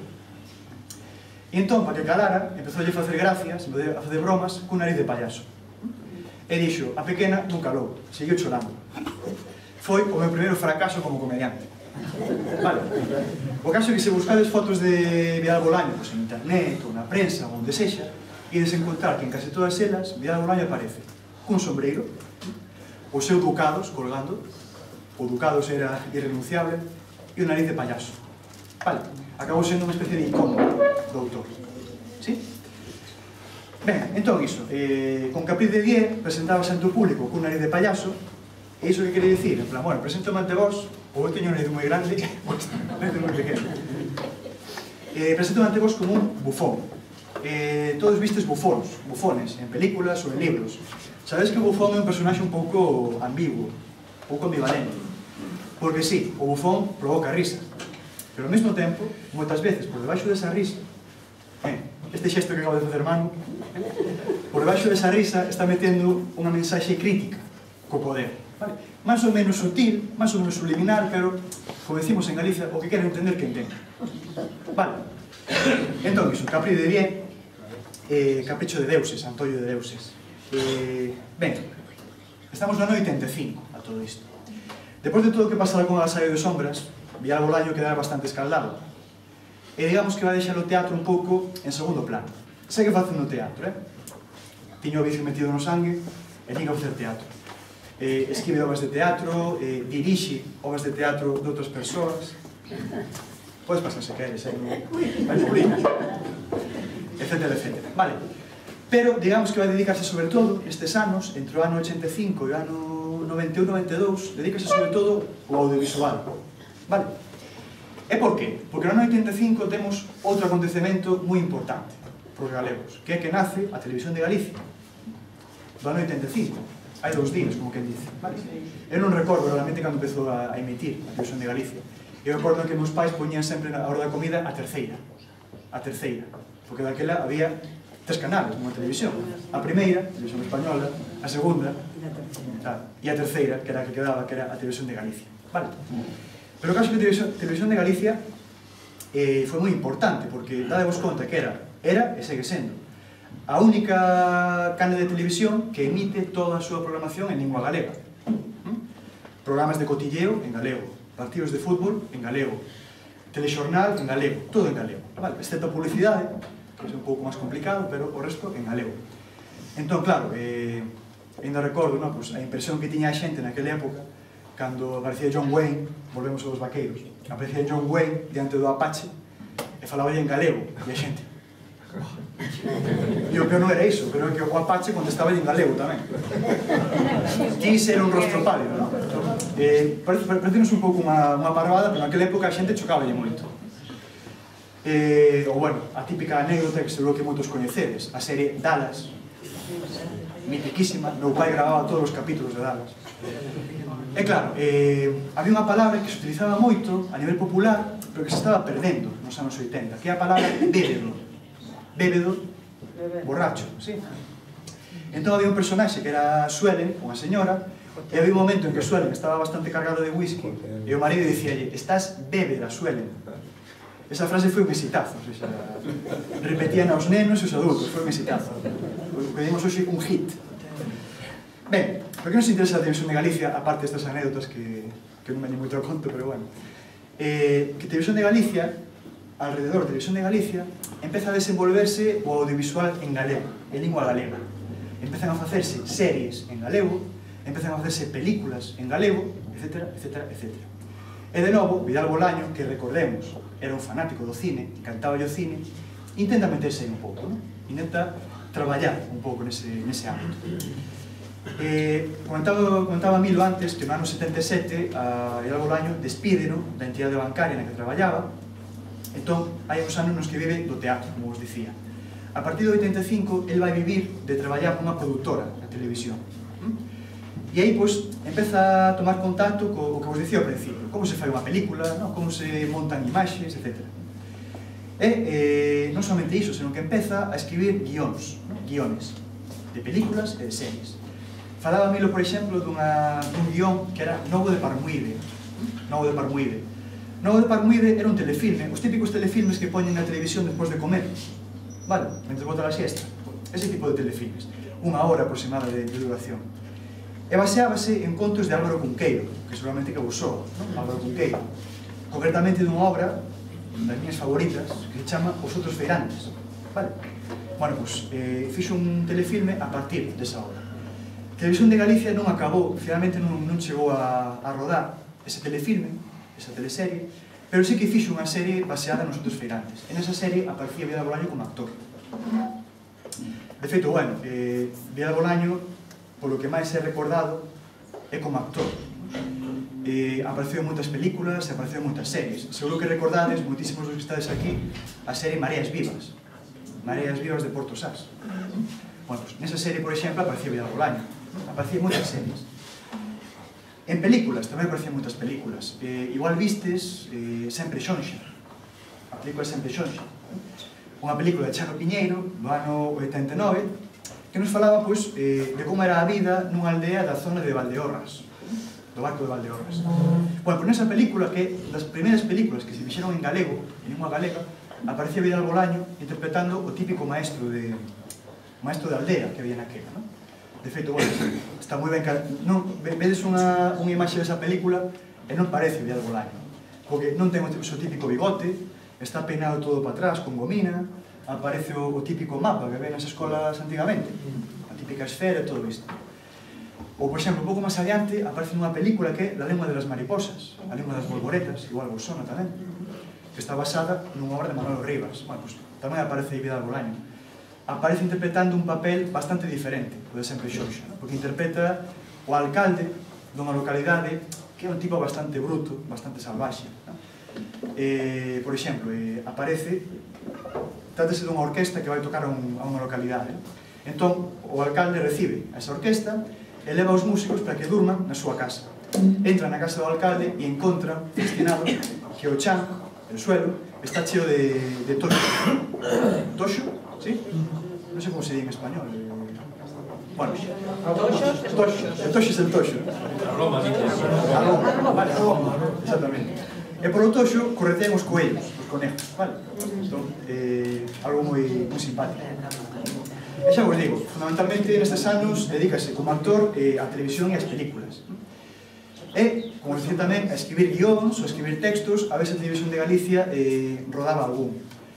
E entón, para que calara, empezou a facer gracias, a facer bromas, cun nariz de payaso. E dixo, a pequena non calou, seguiu chorando. Foi o meu primeiro fracaso como comediante. Vale. O caso é que se buscades fotos de Vidal Bolaño pois en internet, ou na prensa, ou onde sexa, ides encontrar que en case todas elas Vidal Bolaño aparece cun sombreiro, os seus ducados colgando, o ducados era irrenunciable, e o nariz de payaso. Vale, acabou sendo unha especie de icono do autor. Sí? Ben, entón iso, eh, con Capri de Dieu presentábase ante o público cun nariz de payaso, e iso que quere dicir? En plan, bueno, presento ante vos, ou eu teño un nariz moi grande, ou un nariz moi pequeno. Eh, presento ante vos como un bufón. Eh, todos vistes bufóns, bufones, en películas ou en libros. Sabedes que o bufón é un personaxe un pouco ambiguo, un pouco ambivalente. Porque sí, o bufón provoca risa, pero ao mesmo tempo, moitas veces, por debaixo desa risa, eh, este xesto que acabo de facer mano, por debaixo desa risa está metendo unha mensaxe crítica co poder. Vale? Más ou menos sutil, más ou menos subliminal, pero, como decimos en Galicia, o que quere entender que entende. Vale. Entón, iso, Capri de Dieu, eh, Capricho de Deuses, Antollo de Deuses. Eh, ben, estamos no ano oitenta e cinco a todo isto. Depois de todo o que pasara con Agasallo de Sombras, Vidal Bolaño quedara bastante escaldado. E digamos que vai deixar o teatro un pouco en segundo plano. Segue facendo teatro, eh? Tiño o vicio metido no sangue e tiño que facer teatro. Eh, escribe obras de teatro, eh, dirixe obras de teatro de outras persoas. Podes pasar se queres, eh? Vai publicar, etcétera, etcétera. Vale. Pero, digamos que vai dedicarse sobre todo, estes anos, entre o ano ochenta e cinco e o ano noventa e un noventa e dous, dedícase sobre todo ao audiovisual. Vale? E por qué? Porque no ano oitenta e cinco temos outro acontecemento moi importante para os galegos, que é que nace a Televisión de Galicia. Do ano oitenta e cinco. Hai dous días, como quen dice. Vale? Eu non recordo realmente cando empezou a, a emitir a Televisión de Galicia. Eu recordo que meus pais poñían sempre na hora da comida a terceira. A terceira. Porque daquela había tres canales nunha televisión. A primeira, a Televisión Española, a segunda, e a terceira, que era a que quedaba, que era a Televisión de Galicia. Vale? Pero o caso que a Televisión, Televisión de Galicia eh, foi moi importante, porque dadevos conta que era, era e segue sendo, a única canle de televisión que emite toda a súa programación en lingua galega. ¿Mm? Programas de cotilleo en galego, partidos de fútbol en galego, telexornal en galego, todo en galego. Vale? Excepto a publicidade, que é un pouco máis complicado, pero o resto en galego. Entón, claro, eh, ainda recordo, no, pues, a impresión que tiña a xente naquela época, cando aparecía John Wayne, volvemos aos vaqueiros, aparecía John Wayne diante do Apache e falaba en galego, e a xente. E o peor non era iso, pero é que o Apache contestaba en galego tamén. Quis era un rostro pálido, non? Eh, parece-nos un pouco unha, unha parvada, pero naquela época a xente chocaballe moito. Eh, ou bueno, a típica anécdota que seguro que moitos coñecedes, a serie Dallas. mitiquísima, meu pai grababa todos os capítulos de Dallas. E claro, eh, había unha palabra que se utilizaba moito a nivel popular, pero que se estaba perdendo nos anos oitenta, que é a palabra bébedo. Bébedo, borracho, sí. Entón había un personaxe que era Suelen, unha señora, e había un momento en que Suelen estaba bastante cargado de whisky, e o marido dicíalle, estás bébeda, Suelen. Esa frase foi un exitazo, o sea, repetían aos nenos e aos adultos, foi un exitazo. O que dimos hoxe un hit. Ben, por que nos interesa a Televisión de Galicia, aparte destas anécdotas que, que non veñen moito ao conto, pero bueno. Eh, que Televisión de Galicia, alrededor de Televisión de Galicia, empeza a desenvolverse o audiovisual en galego, en lingua galega. Empezan a facerse series en galego, empezan a facerse películas en galego, etcétera, etcétera, etcétera. E de novo, Vidal Bolaño, que recordemos, era un fanático do cine, encantaba o cine, intenta meterse aí un pouco, ¿no? Intenta traballar un pouco nese, nese ámbito. Eh, comentaba, comentaba Milo antes que no ano setenta e sete a Vidal Bolaño despídeno da entidade bancaria na que traballaba. Entón, hai uns anos nos que vive do teatro, como vos dicía. A partir do oitenta e cinco, el vai vivir de traballar nunha produtora na televisión. E aí, pois, empeza a tomar contacto co que vos dicía ao principio, como se fai unha película, no? Como se montan imaxes, etcétera. E eh, non somente iso, senón que empeza a escribir guións, no? guiones de películas e de series. Falaba Milo, por exemplo, dunha, dun guión que era Novo de Parmuide. Novo de Parmuide. Novo de Parmuide era un telefilme, os típicos telefilmes que poñen na televisión despois de comer, vale, mentre bota a siesta. Ese tipo de telefilmes, unha hora aproximada de, de duración. E baseábase en contos de Álvaro Cunqueiro, que seguramente que vos soa, ¿no? Álvaro Cunqueiro. Concretamente dunha obra das minhas favoritas, que se chama Os Outros Feirantes. Vale? Bueno, pois, eh, fixo un telefilme a partir desa obra. Televisión de Galicia non acabou, finalmente non, non chegou a, a rodar ese telefilme, esa teleserie, pero sí que fixo unha serie baseada nos Outros Feirantes. En esa serie aparecía Vidal Bolaño como actor. De feito, bueno, eh, Vidal Bolaño, polo que máis é recordado, é como actor. Eh, apareceu en moitas películas e apareceu en moitas series. Seguro que recordades, moitísimos dos que estades aquí, a serie Mareas Vivas. Mareas Vivas de Porto Sás. Bueno, pues, nesa serie, por exemplo, aparecía Vidal Bolaño. Aparecía en moitas series. En películas, tamén aparecían moitas películas. Eh, igual vistes eh, Sempre Xonxa. A película Sempre Xonxa. Unha película de Chano Piñeiro, do ano oitenta e nove, que nos falaba, pois, eh, de como era a vida nunha aldea da zona de Valdeorras, do barco de Valdeorras. Bueno, pois nesa película, que das primeiras películas que se fixeron en galego, en lingua galega, aparecía Vidal Bolaño interpretando o típico maestro de maestro de aldea que había naquela, non? De feito, bueno, está moi ben, non, vedes unha, unha imaxe desa película e non parece Vidal Bolaño, porque non ten o seu típico bigote, está peinado todo para atrás con gomina, aparece o, o típico mapa que ven nas escolas antigamente, a típica esfera e todo isto. Ou, por exemplo, un pouco máis adiante, aparece nunha película que é La lengua de las mariposas, a lengua das bolboretas, igual vos sona tamén, que está basada nunha obra de Manolo Rivas. Bueno, pues, tamén aparece Vidal Bolaño. Aparece interpretando un papel bastante diferente, o de Sempre Xonxa, ¿no? Porque interpreta o alcalde dunha localidade que é un tipo bastante bruto, bastante salvaxe, ¿no? Eh, por exemplo, eh, aparece, trátase dunha orquesta que vai tocar a, un, a unha localidade. Entón, o alcalde recibe a esa orquesta e leva os músicos para que durman na súa casa. Entra na casa do alcalde e encontra destinado que o chan, el suelo, está cheo de, de toxo. Toxo? ¿Sí? Non sei como se di en español. Bueno, toxos, toxo. El toxo es el toxo. Aroma, dices. Aroma, vale, aroma, exactamente. E polo toxo corretean os coellos, os conejos, vale? Entón, eh, algo moi, moi simpático. E xa vos digo, fundamentalmente nestes anos dedícase como actor eh, á televisión e ás películas. E, como dicía tamén, a escribir guións ou a escribir textos, a ver se a Televisión de Galicia eh, rodaba algún.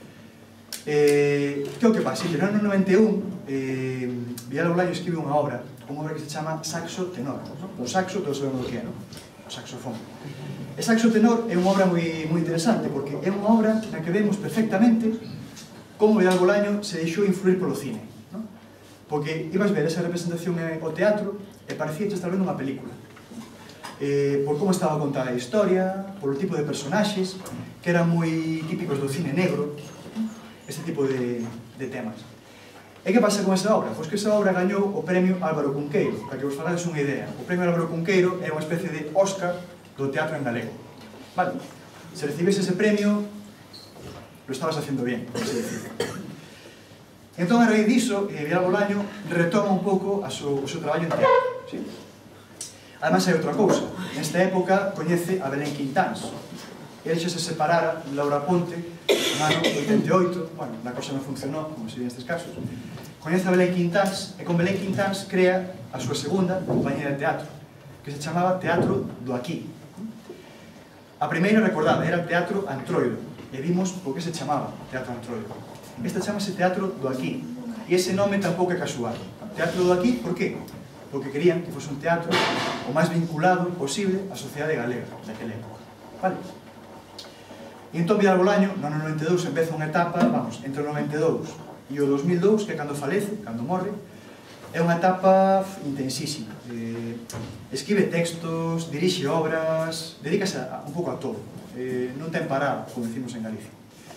Eh, que o que pasa? No ano noventa e un, eh, Vidal Bolaño escribe unha obra, unha obra que se chama Saxo Tenor. O saxo, todos sabemos o que é, non? O saxofón. E Saxo Tenor é unha obra moi, moi interesante, porque é unha obra na que vemos perfectamente como Vidal Bolaño se deixou influir polo cine, non? Porque ibas ver esa representación ao teatro e parecía estar vendo unha película. Eh, por como estaba contada a historia, polo tipo de personaxes, que eran moi típicos do cine negro, este tipo de, de temas. E que pasa con esa obra? Pois que esa obra gañou o premio Álvaro Cunqueiro. Para que vos falades unha idea, o premio Álvaro Cunqueiro é unha especie de Óscar do teatro en galego. Vale? Se recibes ese premio, lo estabas haciendo bien, por así decirlo. Entón, a raíz diso, Vidal Bolaño retoma un pouco a seu, o seu traballo en teatro. ¿Sí? Además, hai outra cousa. Nesta época, coñece a Belén Quintáns. Ele xa se separara de Laura Ponte no ano oitenta e oito. Bueno, a cosa non funcionou, como se di nestes casos. Coñece a Belén Quintáns e con Belén Quintáns crea a súa segunda compañía de teatro, que se chamaba Teatro do Aquí. A primeira, recordada, era Teatro Antroido, e vimos por que se chamaba Teatro Antroido. Esta chamase Teatro do Aquí, e ese nome tampouco é casual. Teatro do Aquí, por que? Porque querían que fose un teatro o máis vinculado posible á sociedade galega daquela época. Vale? E entón Vidal Bolaño, no ano noventa e dous, empeza unha etapa, vamos, entre o noventa e dous e o dos mil dous, que é cando falece, cando morre, é unha etapa intensísima. Eh, escribe textos, dirixe obras, dedícase a, a, un pouco a todo. Eh, non ten parado, como decimos en Galicia.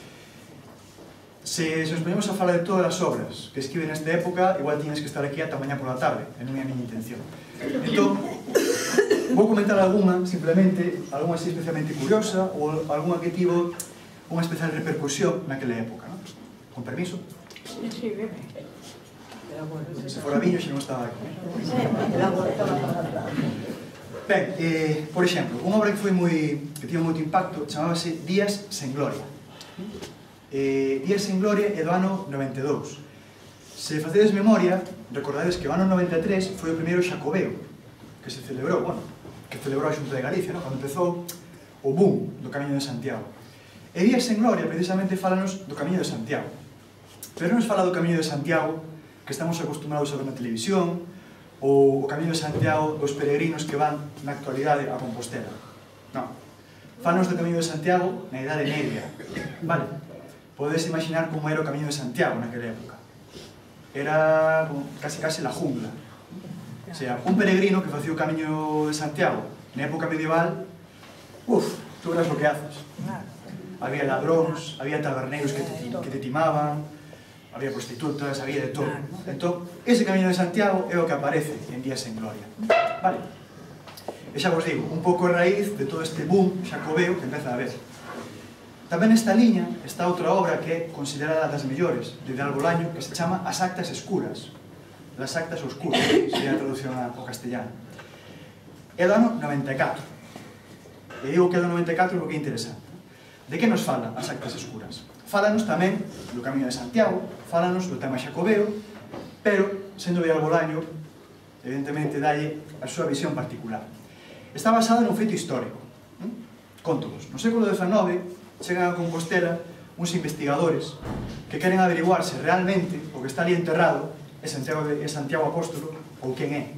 Se, se nos ponemos a falar de todas as obras que escribe nesta época, igual tienes que estar aquí ata mañá pola tarde, e non é a miña intención. Entón, vou comentar alguna, simplemente, alguna así especialmente curiosa, ou alguna que tivo unha especial repercusión naquela época, non? Con permiso? Sí, bebe. Se fora viño, xa non estaba aquí. Ben, eh, por exemplo, unha obra que foi moi, que tivo moito impacto, chamábase Días sen Gloria. Eh, Días sen Gloria é do ano noventa e dous. Se facedes memoria, recordades que o ano noventa e tres foi o primeiro Xacobeo que se celebrou, bueno, que celebrou a Xunta de Galicia, ¿no? Cando empezou o boom do Camiño de Santiago. E Días sen Gloria precisamente fálanos do Camiño de Santiago, pero non nos fala do Camiño de Santiago que estamos acostumbrados a ver na televisión, ou o Camiño de Santiago dos peregrinos que van na actualidade a Compostela. Non. Fálanos do Camiño de Santiago na Idade Media. Vale? Podedes imaginar como era o Camiño de Santiago naquela época. Era casi casi la jungla. O sea, un peregrino que facía o Camiño de Santiago na época medieval, uff, tú verás lo que haces. Había ladróns, había taberneiros que te, que te timaban, había prostitutas, había de todo. Entón, ese Camiño de Santiago é o que aparece en Días en Gloria. Vale? E xa vos digo, un pouco a raíz de todo este boom xacobeo que empeza a haber. Tamén nesta liña está outra obra que é considerada das mellores de Vidal Bolaño, que se chama As Actas Escuras. Las Actas Oscuras, sería a traducción ao castellano. É do ano noventa e catro. E digo que é do noventa e catro porque é interesante. De que nos fala As Actas Escuras? Fálanos tamén do Camiño de Santiago, fálanos do tema xacobeo, pero, sendo Vidal Bolaño, evidentemente dalle a súa visión particular. Está basada nun feito histórico. Contovos. No século dezenove, chegan a Compostela uns investigadores que queren averiguar se realmente o que está ali enterrado é Santiago, de, é Santiago Apóstolo ou quen é.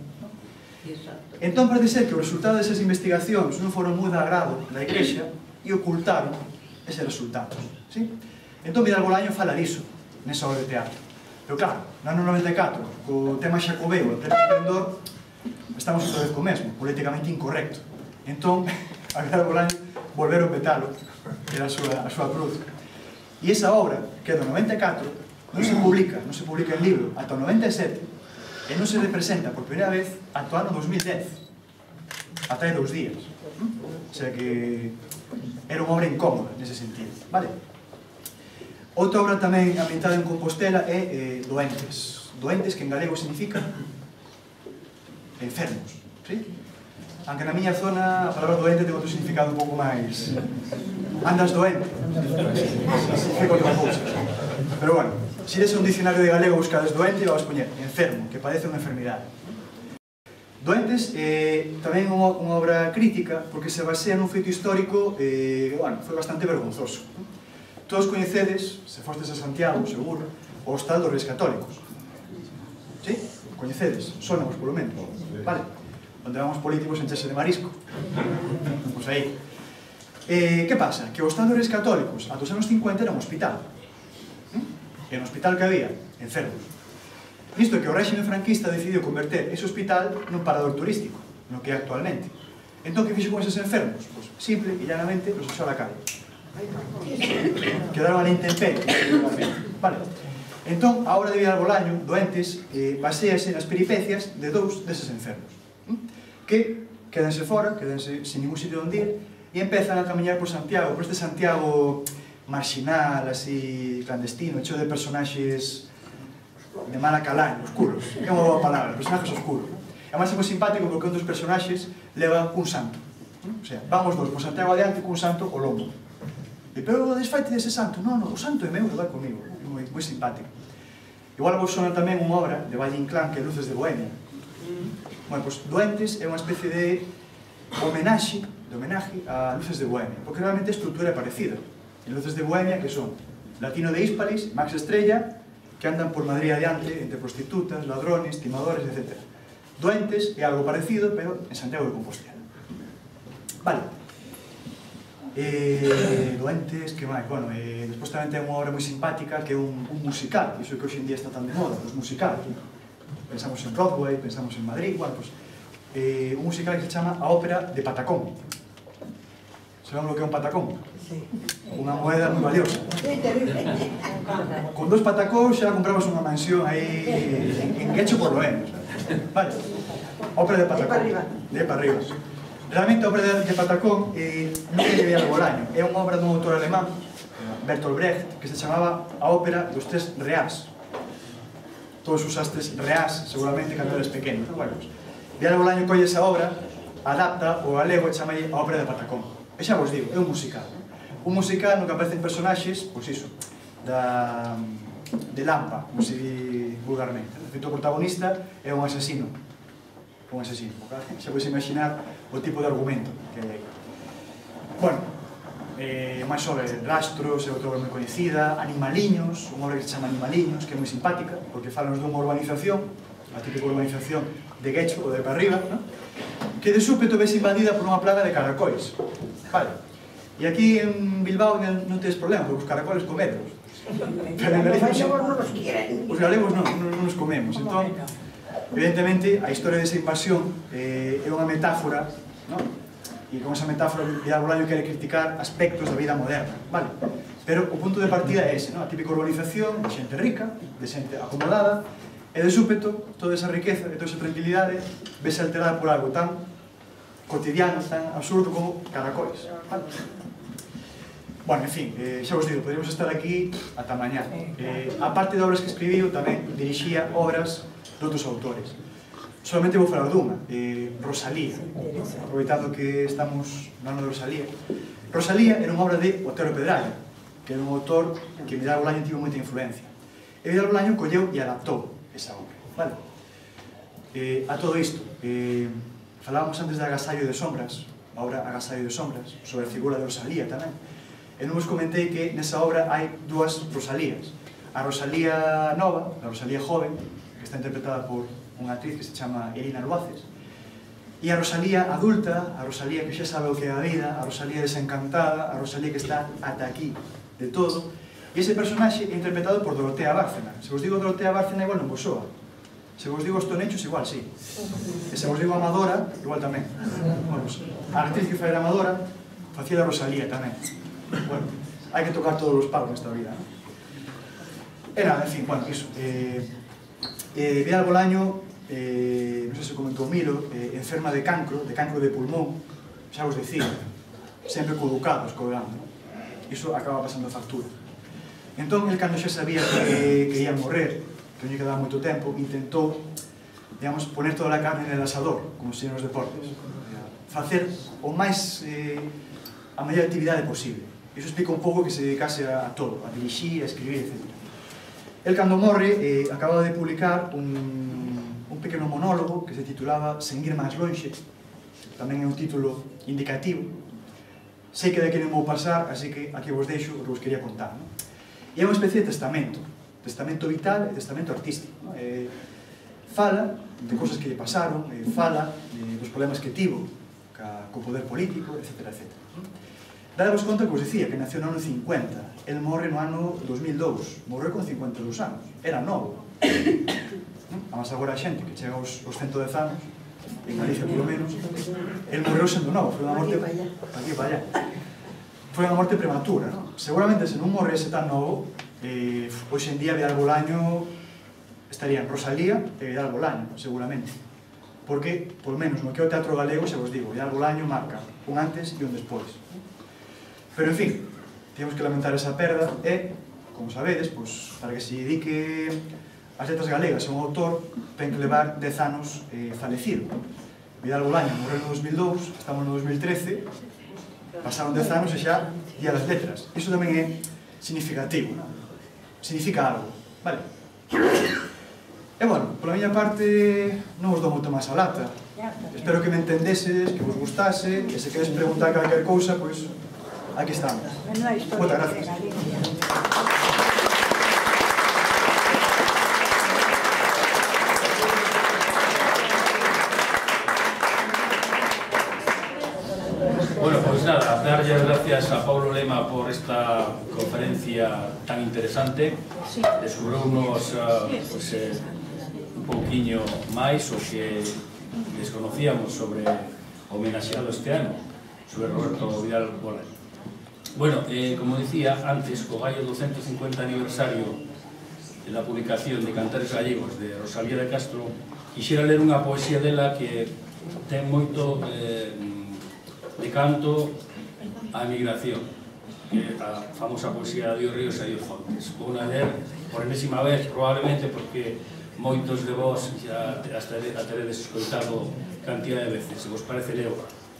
Entón parece ser que o resultado desas investigacións non foron moi de agrado da Igrexa e ocultaron eses resultados. ¿Sí? Entón Vidal Bolaño fala diso nesa obra de teatro. Pero claro, no ano noventa e catro, co tema xacobeo, o tema esplendor, estamos outra vez co mesmo, políticamente incorrecto. Entón, a Vidal Bolaño volveron petalo, que era a súa, a súa cruz. E esa obra, que é do noventa e catro, non se publica, non se publica en libro ata o noventa e sete, e non se representa por primeira vez ata o ano dos mil dez, ata hai dous días. O sea que era unha obra incómoda nese sentido, vale? Outra obra tamén ambientada en Compostela é eh, Doentes. Doentes, que en galego significa enfermos, ¿sí? Aunque na miña zona a palabra doente ten outro significado un pouco máis... Andas doente? Significa outra cousa. Pero bueno, se eres un diccionario de galego buscades doente, vas poñer enfermo, que padece unha enfermidade. Doentes é eh, tamén unha, unha obra crítica porque se basea nun feito histórico eh, bueno, foi bastante vergonzoso. Todos coñecedes, se fostes a Santiago, seguro, o Hostal dos Reis Católicos. Sí? Coñecedes? Sonamos, polo menos. Vale. Onde vamos políticos encherse de marisco. Pois aí. Eh, que pasa? Que o Hostal dos Reis Católicos, a dos anos cincuenta, era un hospital. E no hospital que había enfermos. Isto que o réxime franquista decidiu converter ese hospital nun parador turístico, no que é actualmente. Entón, que fixo con eses enfermos? Pois, simple e llanamente, los echou a la calle. Quedaron a la intemperie. Vale. Entón, a obra de Vidal Bolaño, Doentes, eh, baséase nas peripecias de dous deses enfermos, que quedanse fora, quedanse sin ningún sitio onde ir, e empezan a camiñar por Santiago, por este Santiago marxinal, así, clandestino, cheo de personaxes de mala calaña, oscuros, é unha boa palabra, personaxes oscuros. É máis moi simpático porque un dos personaxes leva un santo, o sea, vamos dos por Santiago adiante cun santo ao lombo. E pero desfaite dese santo, non, non, o santo é meu, vai comigo, moi, moi simpático. Igual vos sona tamén unha obra de Valle Inclán que é Luces de Bohemia. Bueno, pois Doentes é unha especie de homenaxe, de homenaje a Luces de Bohemia, porque realmente a estrutura é parecida. En Luces de Bohemia, que son Latino de Hispalis, Max Estrella, que andan por Madrid adiante entre prostitutas, ladrones, timadores, etcétera. Doentes é algo parecido, pero en Santiago de Compostela. Vale. Eh, Doentes, que máis? Bueno, eh, despois tamén ten unha obra moi simpática que é un, un musical, iso que hoxe en día está tan de moda, os musicales. Pensamos en Broadway, pensamos en Madrid, bueno, pues, eh, un musical que se chama A Ópera de Patacón. Sabemos lo que é un patacón? Sí. Unha moeda moi valiosa. Sí, terrible. Con dos patacóns xa compramos unha mansión aí en Quecho por lo menos. Vale. Ópera de Patacón. De para arriba. De para arriba. Realmente a ópera de Patacón eh, non é de Vidal Bolaño, é unha obra dun autor alemán, Bertolt Brecht, que se chamaba A Ópera dos Tres Reás. Todos usastes reás, seguramente, cando eres pequeno. Bueno, pues, Vidal Bolaño colle esa obra, adapta o galego e chama a Ópera de Patacón. E xa vos digo, é un musical. Un musical no que aparecen personaxes, pois iso, da, de Lampa, como se di vulgarmente. De feito, o protagonista é un asesino. Un asesino. Xa podes imaginar o tipo de argumento que hai aí. Bueno, eh, máis sobre Rastros, é outra obra moi coñecida, Animaliños, unha obra que se chama Animaliños, que é moi simpática, porque falanos dunha urbanización, a típica urbanización de Guecho ou de para arriba, ¿no? Que de súpeto ves invadida por unha plaga de caracois. Vale. E aquí en Bilbao non tedes problema, porque os caracoles comedros. Pero en Galicia Os galegos non os quieren. os galegos non, non, non os comemos. Entón, evidentemente, a historia desa invasión eh, é unha metáfora, ¿no? E con esa metáfora Vidal Bolaño quere criticar aspectos da vida moderna, vale? Pero o punto de partida é ese, ¿no? A típica urbanización de xente rica, de xente acomodada, e de súpeto, toda esa riqueza e toda esa tranquilidade vese alterada por algo tan cotidiano, tan absurdo como caracoles, vale? Bueno, en fin, eh, xa vos digo, poderíamos estar aquí ata mañá. Eh, a parte de obras que escribiu, tamén dirixía obras de outros autores. Solamente vou falar dunha, eh, Rosalía, aproveitando que estamos no ano de Rosalía. Rosalía era unha obra de Otero Pedralla, que era un autor que Vidal Bolaño tivo moita influencia. E Vidal Bolaño colleu e adaptou esa obra, vale? Eh, a todo isto, eh, falábamos antes de Agasallo de Sombras, a obra Agasallo de Sombras, sobre a figura de Rosalía tamén. E non vos comentei que nesa obra hai dúas Rosalías. A Rosalía nova, a Rosalía joven, que está interpretada por unha actriz que se chama Elina Luaces, e a Rosalía adulta, a Rosalía que xa sabe o que é a vida, a Rosalía desencantada, a Rosalía que está ata aquí de todo, e ese personaxe é interpretado por Dorotea Bárcena. Se vos digo Dorotea Bárcena, igual non vos soa. Se vos digo os Tonechos, igual sí. E se vos digo Amadora, igual tamén. Bueno, pues, a actriz que fai a Amadora facía da Rosalía tamén. Bueno, hai que tocar todos os palos nesta vida, ¿no? E nada, en fin, bueno, iso. Eh, eh, Vidal Bolaño, eh, non sei se comentou Milo, eh, enferma de cancro, de cancro de pulmón, xa vos decía, sempre coeducados, colgando, ¿no? Iso acaba pasando a factura. Entón, el cando xa sabía que, que ia morrer, que non lle quedaba moito tempo, intentou, digamos, poner toda a carne en el asador, como se nos deportes, facer o máis, eh, a maior actividade posible. Iso explica un pouco que se dedicase a, a todo, a dirixir, a escribir, etcétera. El cando morre, eh, acababa de publicar un, un pequeno monólogo que se titulaba Sen ir máis lonxe, tamén é un título indicativo. Sei que daqui non vou pasar, así que aquí vos deixo o que vos quería contar, ¿no? E é unha especie de testamento, testamento vital e testamento artístico, ¿no? Eh, fala de cosas que lle pasaron, eh, fala de, dos problemas que tivo ca, co poder político, etcétera, etcétera, ¿no? Dadevos conta que vos dicía que nació no ano cincuenta, el morre no ano dos mil dous, morreu con cincuenta e dous anos, era novo. Amas agora a xente que chega aos, aos cento dez anos, en Galicia polo menos, el morreu sendo novo, foi unha morte... Aquí para allá. Foi unha morte prematura, non? Seguramente se non morrese tan novo, Eh, hoxe en día Vidal Bolaño estaría en Rosalía e Vidal Bolaño, seguramente. Porque, por menos, no que é o teatro galego, xa vos digo, Vidal Bolaño marca un antes e un despois. Pero, en fin, temos que lamentar esa perda e, como sabedes, pois, para que se dedique as letras galegas a un autor, ten que levar dez anos eh, falecido. Vidal Bolaño morreu no dos mil dous, estamos no dos mil trece, pasaron dez anos e xa día das letras. Iso tamén é significativo, significa algo, vale? E, bueno, pola miña parte non vos dou moito máis a lata. Espero que me entendeses, que vos gustase, e se queres preguntar calquer cousa, pois, aquí estamos. Moitas gracias. Bueno, pues nada, darle las gracias a Paulo Lema por esta conferencia tan interesante. Descubrimos uh, pues, eh, un pouquiño máis o que desconocíamos sobre o homenaxeado este ano, sobre Roberto Vidal Bolaño. Bueno, eh, como decía antes, co gallo doscientos cincuenta aniversario de la publicación de Cantares Gallegos de Rosalía de Castro, quixera ler unha poesía dela que ten moito eh, de canto á emigración, que é a famosa poesía de Adiós Ríos e Adiós Fontes. Vou a ler por enésima vez, probablemente porque moitos de vos xa a teredes escoitado cantidad de veces, se vos parece leo.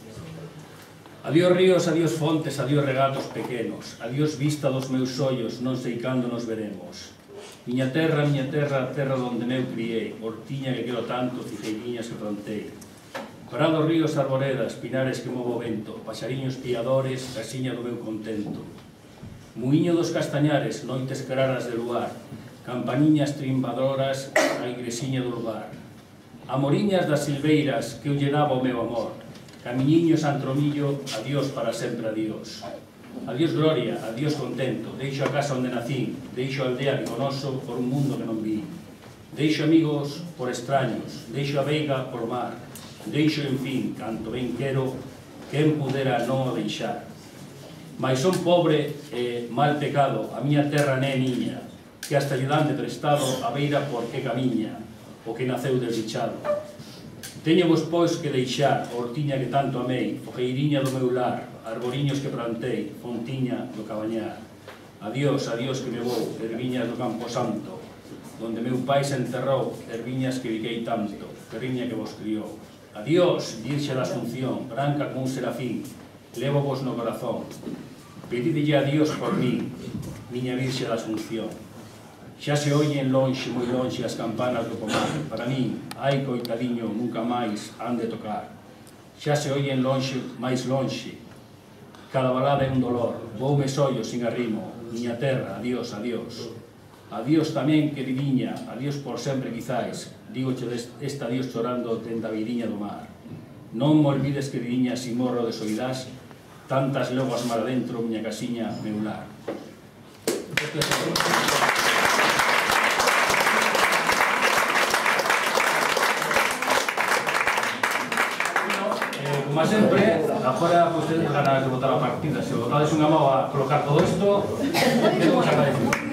Adiós ríos, adiós fontes, adiós regatos pequenos, adiós vista dos meus ollos, non sei cando nos veremos. Miña terra, miña terra, terra onde meu criei, hortiña que quero tanto, figueiriñas que plantei. Prados, ríos, arboredas, pinares que movo vento, paxariños piadores, casiña do meu contento. Muiño dos castañares, noites claras de luar, campaniñas trimbadoras, a igresiña do lugar. Amoriñas das silveiras que eu lle daba o meu amor, camiñiño santromillo, adiós para sempre adiós. Adiós gloria, adiós contento, deixo a casa onde nacín, deixo a aldea que conoso por un mundo que non vi. Deixo amigos por extraños, deixo a veiga por mar, deixo, en fin, canto ben quero, quen pudera non o deixar. Mais son pobre e mal pecado, a miña terra non é niña, que hasta ayudante prestado a beira por que camiña, o que naceu desdichado. Teño vos, pois, que deixar, a hortiña que tanto amei, fogueiriña do meu lar, arboriños que plantei, fontiña do cabañar. Adiós, adiós que me vou, erviñas do Campo Santo, donde meu pai se enterrou, erviñas que viquei tanto, terriña que vos criou. Adiós, Virxe da Asunción, branca como un serafín, levo vos no corazón. Pedidelle a Dios por mí, miña Virxe da Asunción. Xa se oyen lonxe, moi lonxe, as campanas do pomar. Para mí, ai coitadiño, nunca máis han de tocar. Xa se oyen lonxe, máis lonxe. Cada balada é un dolor, voume sollo sin arrimo. Miña terra, adiós, adiós. Adiós tamén, queridiña, adiós por sempre quizais. Dígoche esta adiós chorando dende a beiriña do mar. Non me olvides, queridiña, si morro de soidás, tantas leguas mar adentro, miña casiña, meu lar. Como sempre, agora pues, tenéis ganas de botar a partida. Se votades unha mão a colocar todo isto, temos agradecido.